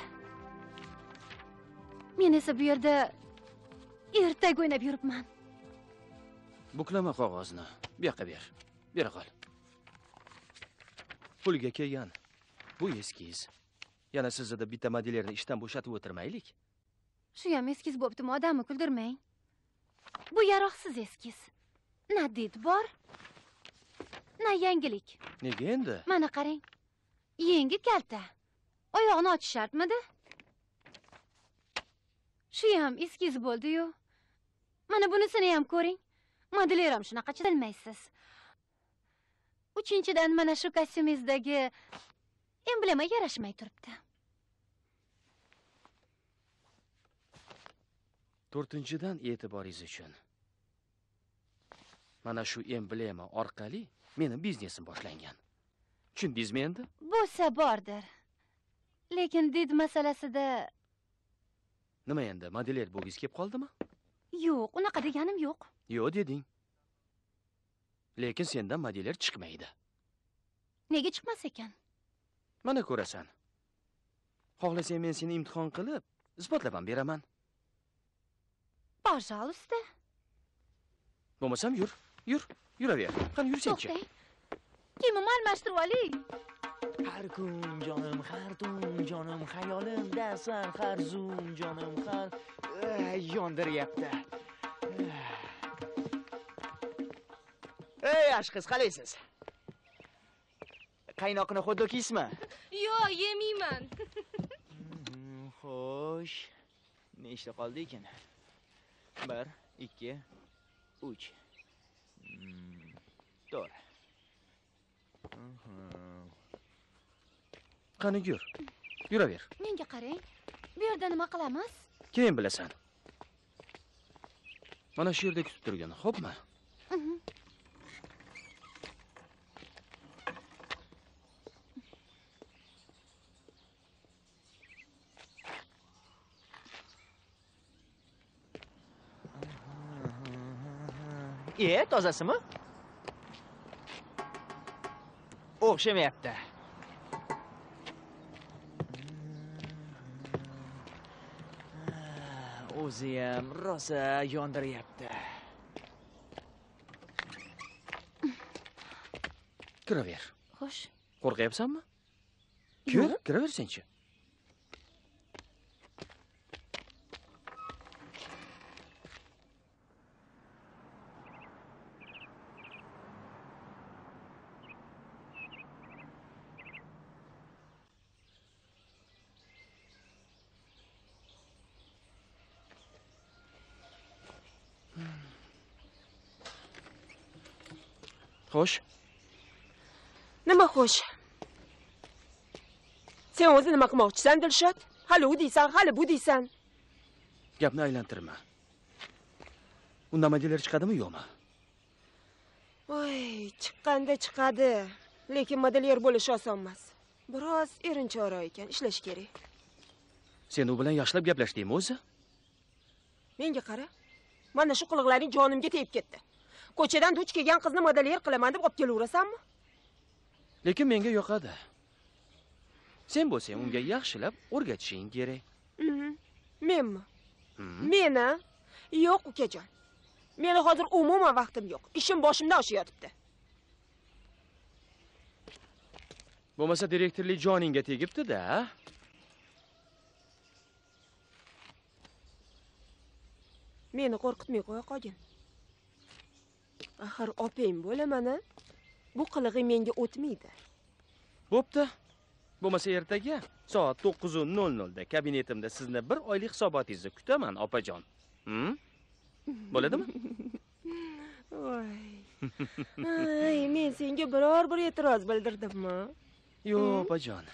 Men esa bu yerda ertak o'ynab yuribman. Buklama qog'ozni. Bu yoqqa ber. Bera qol. Pulga kelgan. Bu eskiz. Yana sizda bitta modellerni ishdan bo'shatib o'tirmaylik. Shu ham eskiz bo'ptimi, odamni kuldirmang. Bu yaroqsiz eskiz. Na did bor, na yangilik. Nega endi? Mana qarang. Yengi kalta. Oyog'ini ochish shartmidi? Shu ham eskiz bo'ldi-yu. Mana bunisini ham ko'ring. Modeller ham shunaqa chidalmaysiz. Uchinchidan mana shu kostyumingizdagi emblema yarashmay turibdi. To'rtinchidan e'tiboringiz uchun. Mana shu emblema orqali meni biznesim boshlangan. Tushundingizmi endi? Bo'lsa bordir. Lekin did masalasida Nima endi, modelyer bo'lgis kelib qoldimi? yo'q, unaqa deganim yo'q. Yo'q deding. Lekin sendan modelyer chiqmaydi. Nega chiqmas ekan? Mana ko'rasan. Xohlasang men seni imtihon qilib, isbotlab ham beraman. Пожалуйста. Bo'lmasam yur, yur, yuraver. Qani yursenchi. To'xtang. Kiyimimni almashtirib olay. Har kun jonim, har tun jonim, xayolimda san har zum jonim, har yondiryapti. Ey, ashqiz, qalaysiz? Qaynoqni xuddokiysizmi? Yo'q, yemayman. Xo'sh. Nechta qoldi ekan? bir, ikki, uch. to'rt. Qani yur. Yuraver. Menga qarang. Bu yerda nima qilamiz? Keyin bilasan. Mana shu yerda kutib turgan, xo'pmi? E, tozasimi? O'xshamayapti. O'zi ham rosa yondiryapti. Kiraver. Xo'sh. Qo'rqyapsanmi? Kir, kiraversenchi. Xo'sh. Nima xo'sh? Sen o'zi nima qilmoqchisan, Dilshod? Hali u deysan, hali bu deysan. Gapni aylantirma. Unda modelyer chiqadimi, yo'qmi? Voy, chiqqanda chiqadi. Lekin modelyer bo'lish oson emas. Biroz erinchoqroq ekan, ishlash kerak. Sen u bilan yaxshilab gaplashdingmi o'zi? Menga qara. Mana shu qiliqlaring jonimga tegib ketdi. Ko'chadan duch kelgan qizni modelyer qilaman deb olib kelaverasanmi? Lekin menga yoqadi. Sen bo'lsang unga yaxshilab o'rgatishing kerak. Menmi? Meni? Yo'q, ukajon. Meni hozir umuman vaqtim yo'q. Ishim boshimdan oshib yotibdi. Bo'lmasa direktorlik joningga tegibdi-da. Meni qo'rqitmay qo'ya qolgin. Axir opang bo'laman-a? Bu qilig'i menga o'tmaydi. Bo'pti. Bo'lmasa ertaga soat to'qqiz nol nol da kabinetimda sizni bir oylik hisobotingizni kutaman, opajon. Hm? Bo'ladimi? Voy. Ay, men senga biror bir e'tiroz bildirdimmi? Yo'q, opajon.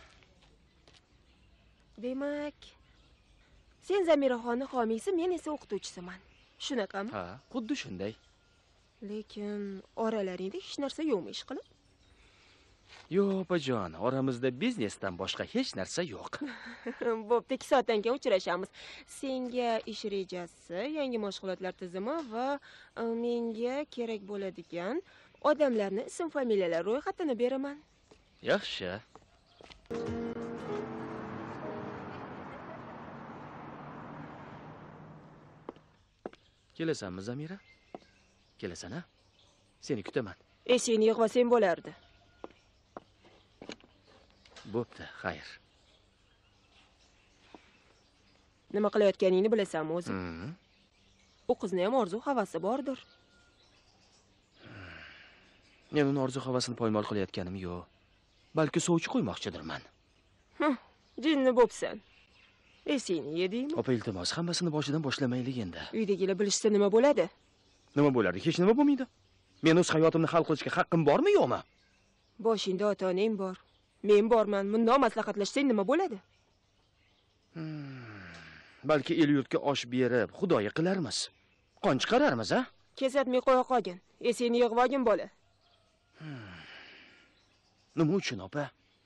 Demak, sen Zamiraxonning homiysi, men esa o'qituvchisiman. Shunaqami? Ha, xuddi shunday. Lekin oralaringda hech narsa yo'qmi ish qilib? Yo'q, opajon, oramizda biznesdan boshqa hech narsa yo'q. Bo'pti, ikki soatdan keyin uchrashamiz. Senga ish rejasi, yangi mashg'ulotlar tizimi va menga kerak bo'ladigan odamlarning ism-familiyalar ro'yxatini beraman. Yaxshi. Kelasanmi, Zamira? Kelasan-a? Seni kutaman. E, seni yig'vasang bo'lardi. Bo'pti, xayr. Nima qilayotganingni bilasanmi o'zing? Hmm. U qizni ham orzu havasi bordir. Men uni orzu havasini poymol qilayotganim yo'q. Balki sovchi qo'ymoqchidirman. Hm, jinni bo'psan. E, seni yedingmi? Opa, iltimos, hammasini boshidan boshlamaylik endi. Uydagilar bilishsa nima bo'ladi? Nima bo'lardi? Hech nima bo'lmaydi. Men o'z hayotimni hal qilishga haqqim bormi, yo'qmi? Boshingda ota-onang bor. Men borman. Bundoq maslahatlashsang nima bo'ladi? Balki el-yurtga osh berib, xudoyi qilarmiz. Qon chiqararmiz, a? Kesatmay qo'ya qolgin. Esingni yig'ib olgin bola. Nima uchun, opa?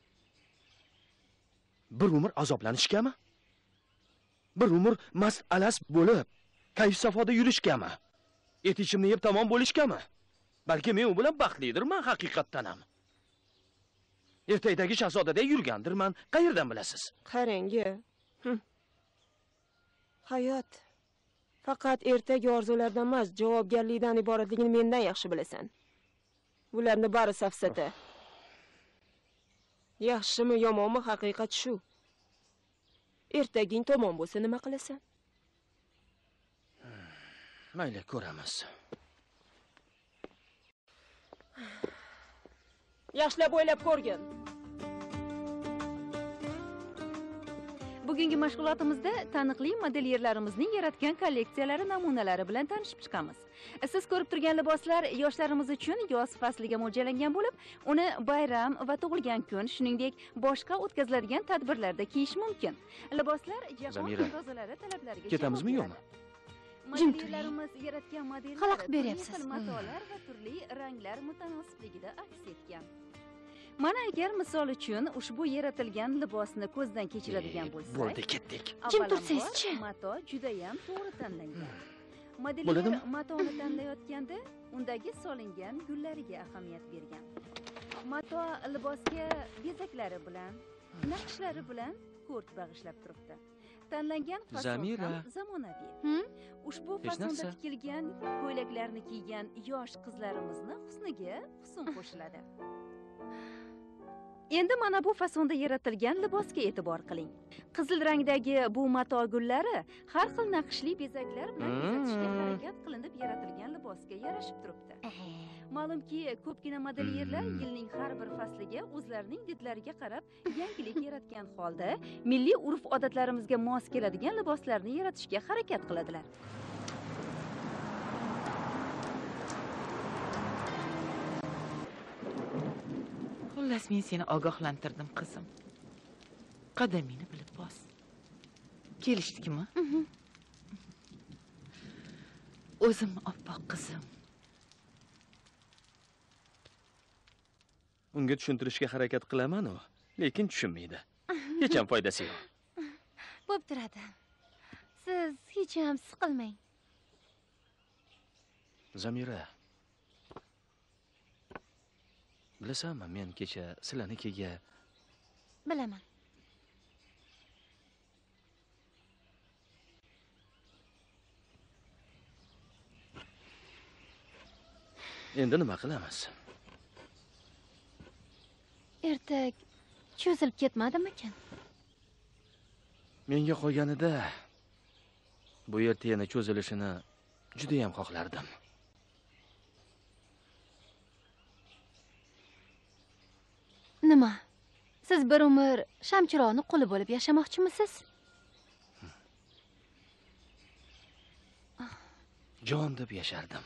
Bir umr azoblanishgami? Bir umr mast alas bo'lib, kayf safoda yurishgami? Et ichimni yeb tamom bo'lishgami? Balki men u bilan baxtlidirman haqiqatdan ham. Ertakdagi shahzodadek yurgandirman, qayerdan bilasiz? Qarang-a. Hayot faqat ertaga orzulardan emas, javobgarlikdan iboratligini mendan yaxshi bilasan. Bularni bari safsata. Yaxshimi, yomonmi, haqiqat shu. Ertaging tomon bo'lsa nima qilasan? Mayli, ko'ramiz. Yaxshilab o'ylab ko'rgin. Bugungi mashg'ulotimizda taniqli modelyerlarimizning yaratgan kolleksiyalari namunalari bilan tanishib chiqamiz. Siz ko'rib turgan liboslar yoshlarimiz uchun yoz fasliga mo'ljallangan bo'lib, uni bayram va tug'ilgan kun, shuningdek, boshqa o'tkaziladigan tadbirlarda kiyish mumkin. Liboslar jahon taqozolari talablariga ketamizmi yo'qmi? Jim turlarimiz yaratgan modellar Xalaqit beryapsiz. matolar va turli ranglar mutanosibligida aks etgan. Mana agar misol uchun ushbu yaratilgan libosni ko'zdan kechiradigan bo'lsak, bo'ldi, ketdik. Jim tursangiz-chi? Mato juda ham to'g'ri tanlangan. Modelyer Bo'ladimi? matoni tanlayotganda undagi solingan gullariga ahamiyat bergan. Mato libosga bezaklari bilan, naqshlari bilan ko'rk bag'ishlab turibdi. Tanlangan fason Zamira. ham zamonaviy. Hmm? Ushbu Hech fasonda narsa. tikilgan ko'ylaklarni kiygan yosh qizlarimizni husniga husn qo'shiladi. Endi mana bu fasonda yaratilgan libosga e'tibor qiling. Qizil rangdagi bu mato gullari har xil naqshli bezaklar bilan bezatishga harakat qilinib yaratilgan libosga yarashib turibdi. Ma'lumki, ko'pgina modelyerlar yilning har bir fasliga o'zlarining didlariga qarab yangilik yaratgan holda milliy urf-odatlarimizga mos keladigan liboslarni yaratishga harakat qiladilar. Xullas, men seni ogohlantirdim, qizim. Qadamingni bilib bos. Kelishdikmi? O'zim oppoq qizim. Unga tushuntirishga harakat qilaman-u, lekin tushunmaydi. Hech ham foydasi yo'q. Bo'p turadi. Siz hech ham siqilmang. Zamira. Bilasanmi, men kecha Silanikiga Bilaman. endi nima qilamiz? Ertak cho'zilib ketmadimikan? Menga qolganida bu erta yana cho'zilishini juda ham xohlardim. Nima? Siz bir umr shamchiroqni quli bo'lib yashamoqchimisiz? Jon deb yashardim.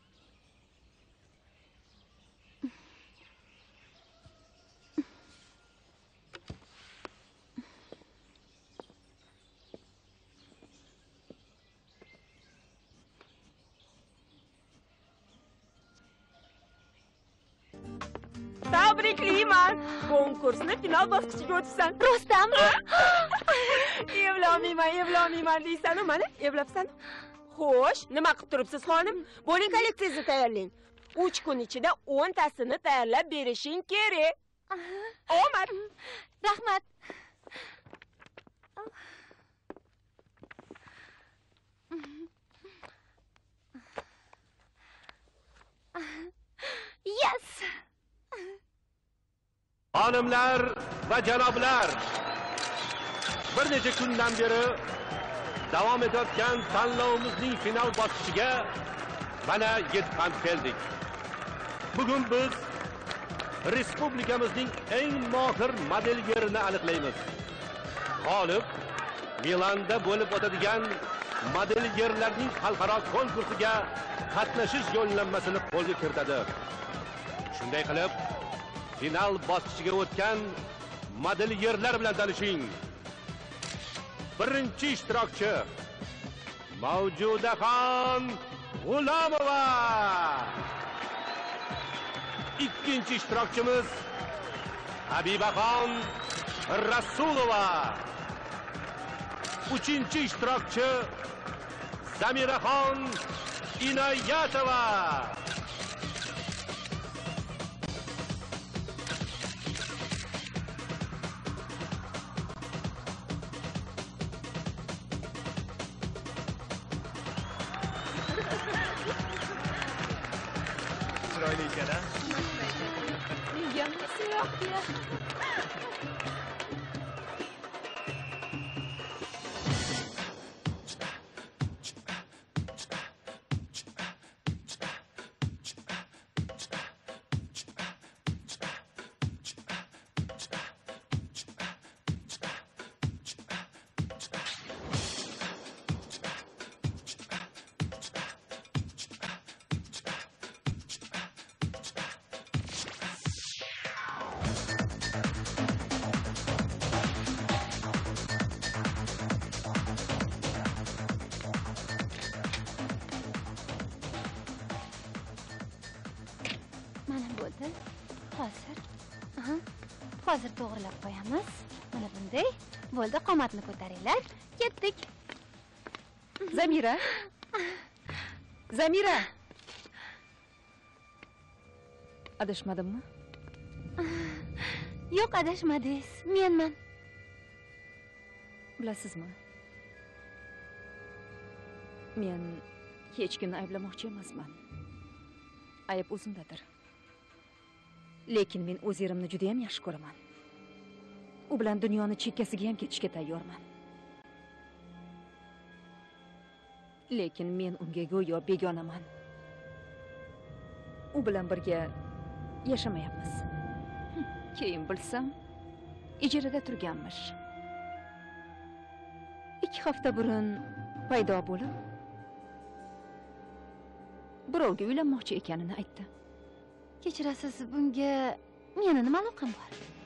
Tabriklayman. Konkursni final bosqichiga o'tibsan. Rostdanmi? Evlolmayman, evlolmayman deysan-u, mana evlabsan. Xo'sh, nima qilib turibsiz, xonim? Bo'ling, kolleksiyangizni tayyorlang. uch kun ichida o'n tasini tayyorlab berishing kerak. Omad. Rahmat. Yes! Xonimlar va janoblar, bir necha kundan beri davom etayotgan tanlovimizning final bosqichiga mana yetib keldik. Bugun biz respublikamizning eng mohir modelyerini aniqlaymiz. G'olib Milanda bo'lib o'tadigan modelyerlarning xalqaro konkursiga qatnashish yo'llanmasini qo'lga kiritadi. Shunday qilib, Final bosqichiga o'tgan modelyerlar bilan tanishing. Birinchi ishtirokchi Mavjudaxon G'ulomova. Ikkinchi ishtirokchimiz Habibaxon Rasulova. Uchinchi ishtirokchi Zamiraxon Inoyatova. Chiroyli ekan-a? Menga yo'q ya. Mana bo'ldi. Hozir. Aha. Hozir to'g'rilab qo'yamiz. Mana bunday. Bo'ldi, qomatni ko'taringlar. Ketdik. Zamira. Zamira. Adashmadimmi? Yo'q, adashmadingiz. Menman. Bilasizmi? Men hech kimni ayblamoqchi emasman. Ayb o'zimdadir. Lekin men o'z erimni juda ham yaxshi ko'raman. U bilan dunyoni chekkasiga ham ketishga tayyorman. Lekin men unga go'yo begonaman. U bilan birga yashamayapmiz. Keyin bilsam, ijarada turganmish. Ikki hafta burun paydo bo'lib, birovga uylanmoqchi ekanini aytdi. Kechirasiz, bunga meni nima aloqam bor?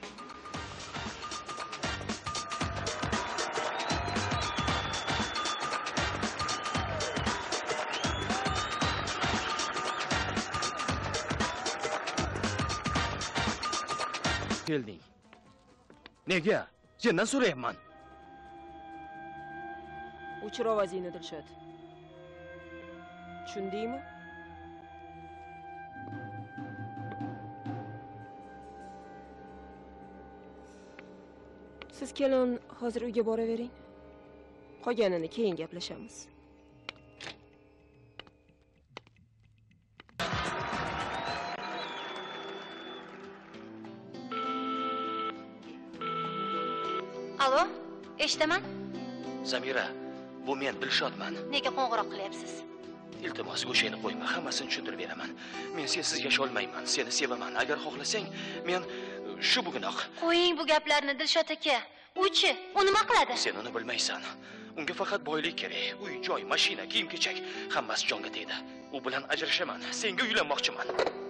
Kelding. Nega? Sendan so'rayapman. O'chir ovozingni, Dilshod. Tushundingmi? Siz kelin hozir uyga boravering. Qolganini keyin gaplashamiz. Alo, eshitaman? Zamira, bu men Dilshodman. Nega qo'ng'iroq qilyapsiz? Iltimos, o'shani qo'yma, hammasini tushuntirib beraman. Men sensiz yashay olmayman, seni sevaman. Agar xohlasang, men shu bugunoq. Qo'ying bu gaplarni, Dilshod aka. U-chi, u nima qiladi? Sen uni bilmaysan. Unga faqat boylik kerak. Uy, joy, mashina, kiyim-kechak, hammasi jonga tegdi. U bilan ajrashaman. Senga uylanmoqchiman.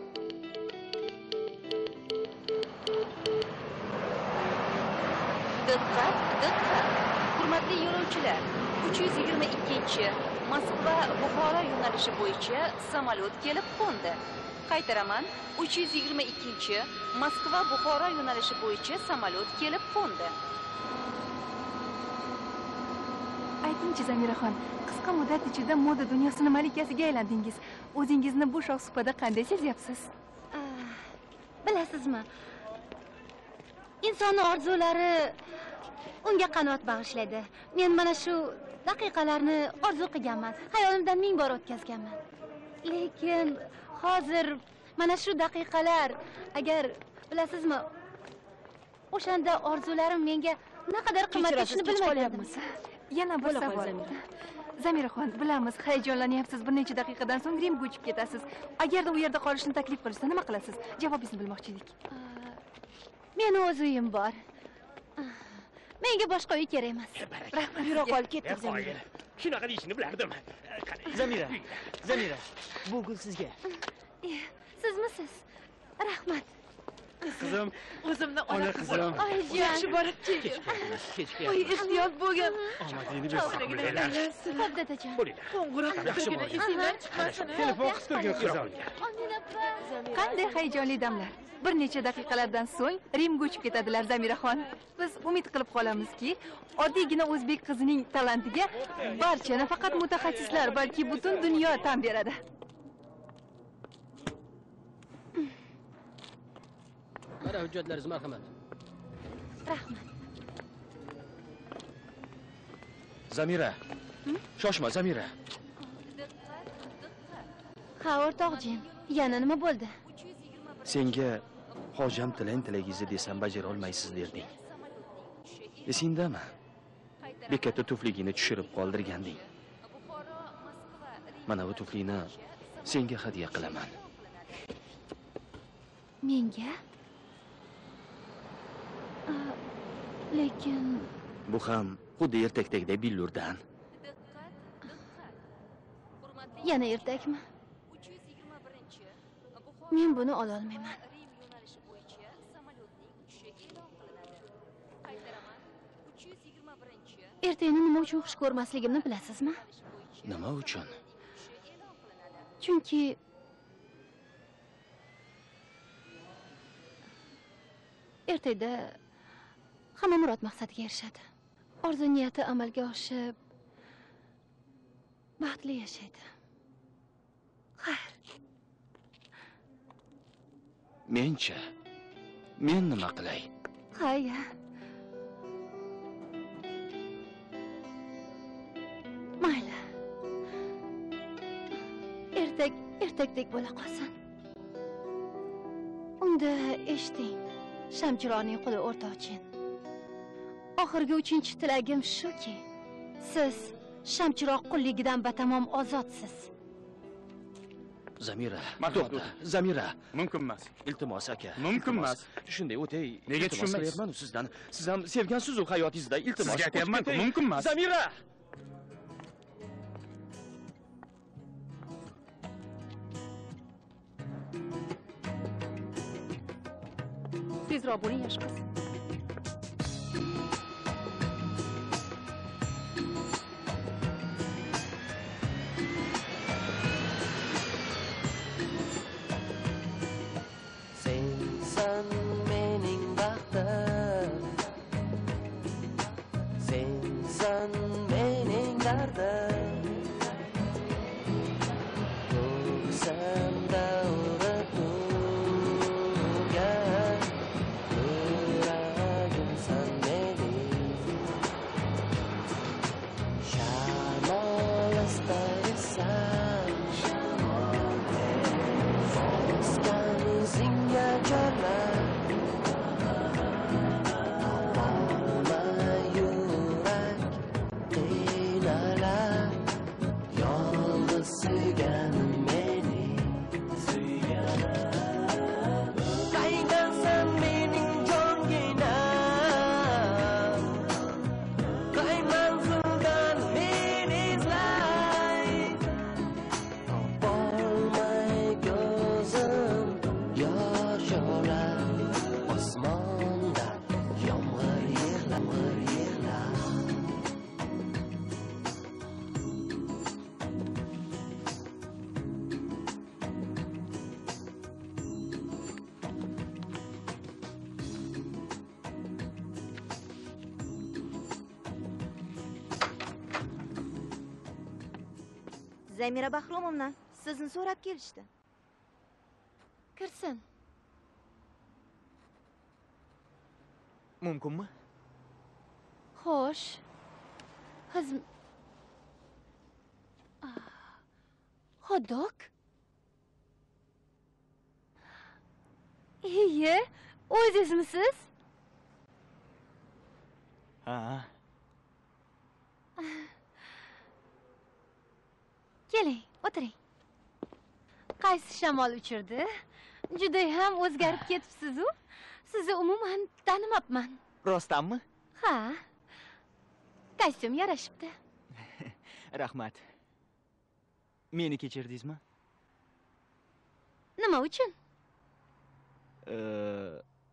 Diqqat, diqqat. Hurmatli yo'lovchilar, uch yuz yigirma ikkinchi Moskva Buxoro yo'nalishi bo'yicha samolyot kelib qo'ndi. Qaytaraman, uch yuz yigirma ikkinchi Moskva Buxoro yo'nalishi bo'yicha samolyot kelib qo'ndi. Aytingchi, Zamiraxon, qisqa muddat ichida moda dunyosini malikasiga aylandingiz. O'zingizni bu shoh supada qanday sezyapsiz? Bilasizmi? Insonning orzulari unga qanot bag'ishlaydi. Men mana shu daqiqalarni orzu qilganman. Hayolimdan ming bor o'tkazganman. Lekin hozir mana shu daqiqalar, agar bilasizmi, o'shanda orzularim menga naqadar qimmatga bilmayapmiz. Yana bir savol. Zamiraxon, bilamiz, hayajonlanyapsiz. Bir necha daqiqadan so'ng Rimga uchib ketasiz. Agarda u yerda qolishni taklif qilishsa, nima qilasiz? Javobingizni bilmoqchi edik. Meni o'z uyim bor. Menga boshqa uy kerak emas. Rahmat, yura qol, ketdik Zamira. Shunaqa deyishini bilardim. Zamira, Zamira, bu gul sizga. Sizmisiz? Rahmat. Qizim. O'zimni Ona qizim. Oyijon. Yaxshi borib Kech keldim. kelibmiz, kech Voy, kelibmiz. ehtiyot bo'lgin. Omadingni bersin. Xo'p, dadajon. Bo'linglar. Qo'ng'iroq Yaxshi qilgin, bo'ldi. esingdan chiqmasin. Telefon qilib turgin qizim. Qanday hayajonli damlar. Bir necha daqiqalardan so'ng Rimga uchib ketadilar Zamiraxon. Biz umid qilib qolamizki, oddiygina o'zbek qizining talantiga barcha nafaqat mutaxassislar, balki butun dunyo tan beradi. Mana hujjatlaringiz, marhamat. Rahmat. Zamira. Shoshma, Zamira. Ha, o'rtoqjin. Yana nima bo'ldi? Senga hojam tilang tilagingizni desam bajara olmaysiz derding. Esingdami? Bekatda tufligini tushirib qoldirganding. Mana bu tuflini senga hadya qilaman. Menga? Lekin Bu ham xuddi ertakdagidek billurdan. yana ertakmi? Men buni ola olmayman. Ertagini nima uchun xush ko'rmasligimni bilasizmi? Nima uchun? Chunki ertada hamma murod maqsadiga erishadi. Orzu niyati amalga oshib, baxtli yashaydi. Xayr. Mencha. Men nima qilay? Hayya. Mayli. Ertak, ertakdek bo'la qolsin. Unda eshiting, Shamchiroqning quli o'rtoqchin. Oxirgi uchinchi tilagim shuki, siz Shamchiroq qulligidan batamom ozodsiz. Zamira, Marhamat, to'xta. Zamira. Mumkin emas. Iltimos aka. Mumkin emas. Shunday o'tay. Nega tushunmaysiz? Iltimos sizdan. Siz ham sevgansiz u hayotingizda. Iltimos. Sizga aytyapman-ku, mumkin emas. Zamira! Tezroq bo'ling, yosh qiz. Sensan mening baxtim, sensan mening dardim. Ko'ksimda urib turgan yuragimsan mening. Shamol istasan, osgan izingga chorlar. Olmay yurak qiynalar, yolg'iz suyganim meni, suyganim. Qaydansan mening jonginam, qay manzildan meni izlay. Topolmay ko'zim yosh olar, osmonda yomg'ir yig'lab, yig'lab. Zamira Bahromovna, sizni so'rab kelishdi. Kirsin. Mumkinmi? Xo'sh. Xizm... Ah, Xodok? Iye, o'zingizmisiz? Ha. Keling, o'tiring. Qaysi shamol uchirdi? Juda ham o'zgarib ketibsiz-u. Sizni umuman tanimabman. Rostdanmi? Ha. Kostyum yarashibdi. Rahmat. Meni kechirdingizmi? Nima uchun? Ee,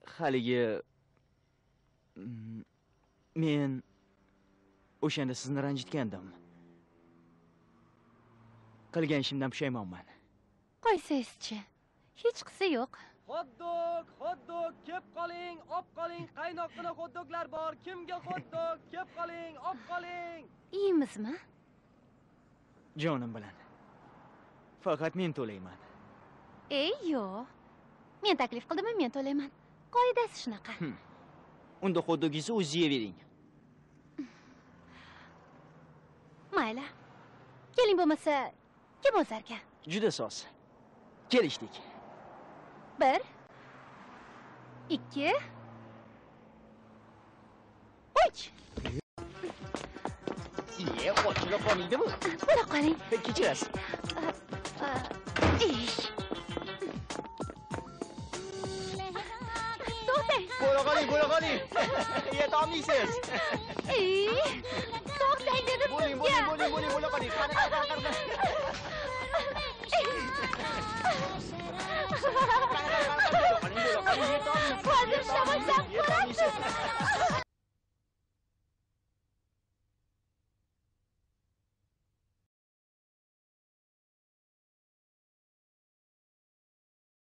haligi mm, men o'shanda sizni ranjitgandim. Qilgan ishimdan pushaymonman. Qo'ysangizchi. Hech qisi yo'q. Hot-dog, hot-dog, kep qoling, op qoling, qaynoqqina hot-doglar bor. Kimga hot-dog, kep qoling, op qoling. Yeymizmi? Jonim bilan. Faqat men to'layman. Ey, yo'q. Men taklif qildimmi, men to'layman. Qoidasi shunaqa. Unda hot-dogingizni o'zingiz yeyavering. Mayli. Keling bo'lmasa, kim o'zarkan? Juda soz. Kelishdik. Bir, ikki, uch. Iye, ochila qolmaydimi? Bo'la qoling. Kechirasiz. Ish. To'xtang. Bo'la qoling, bo'la qoling. Yetolmaysiz. Ey, to'xtang dedim. Bo'ling, bo'ling, bo'ling, bo'ling, bo'la qoling. Qani, qani, qani. Hozir shamoldan ko'rasiz.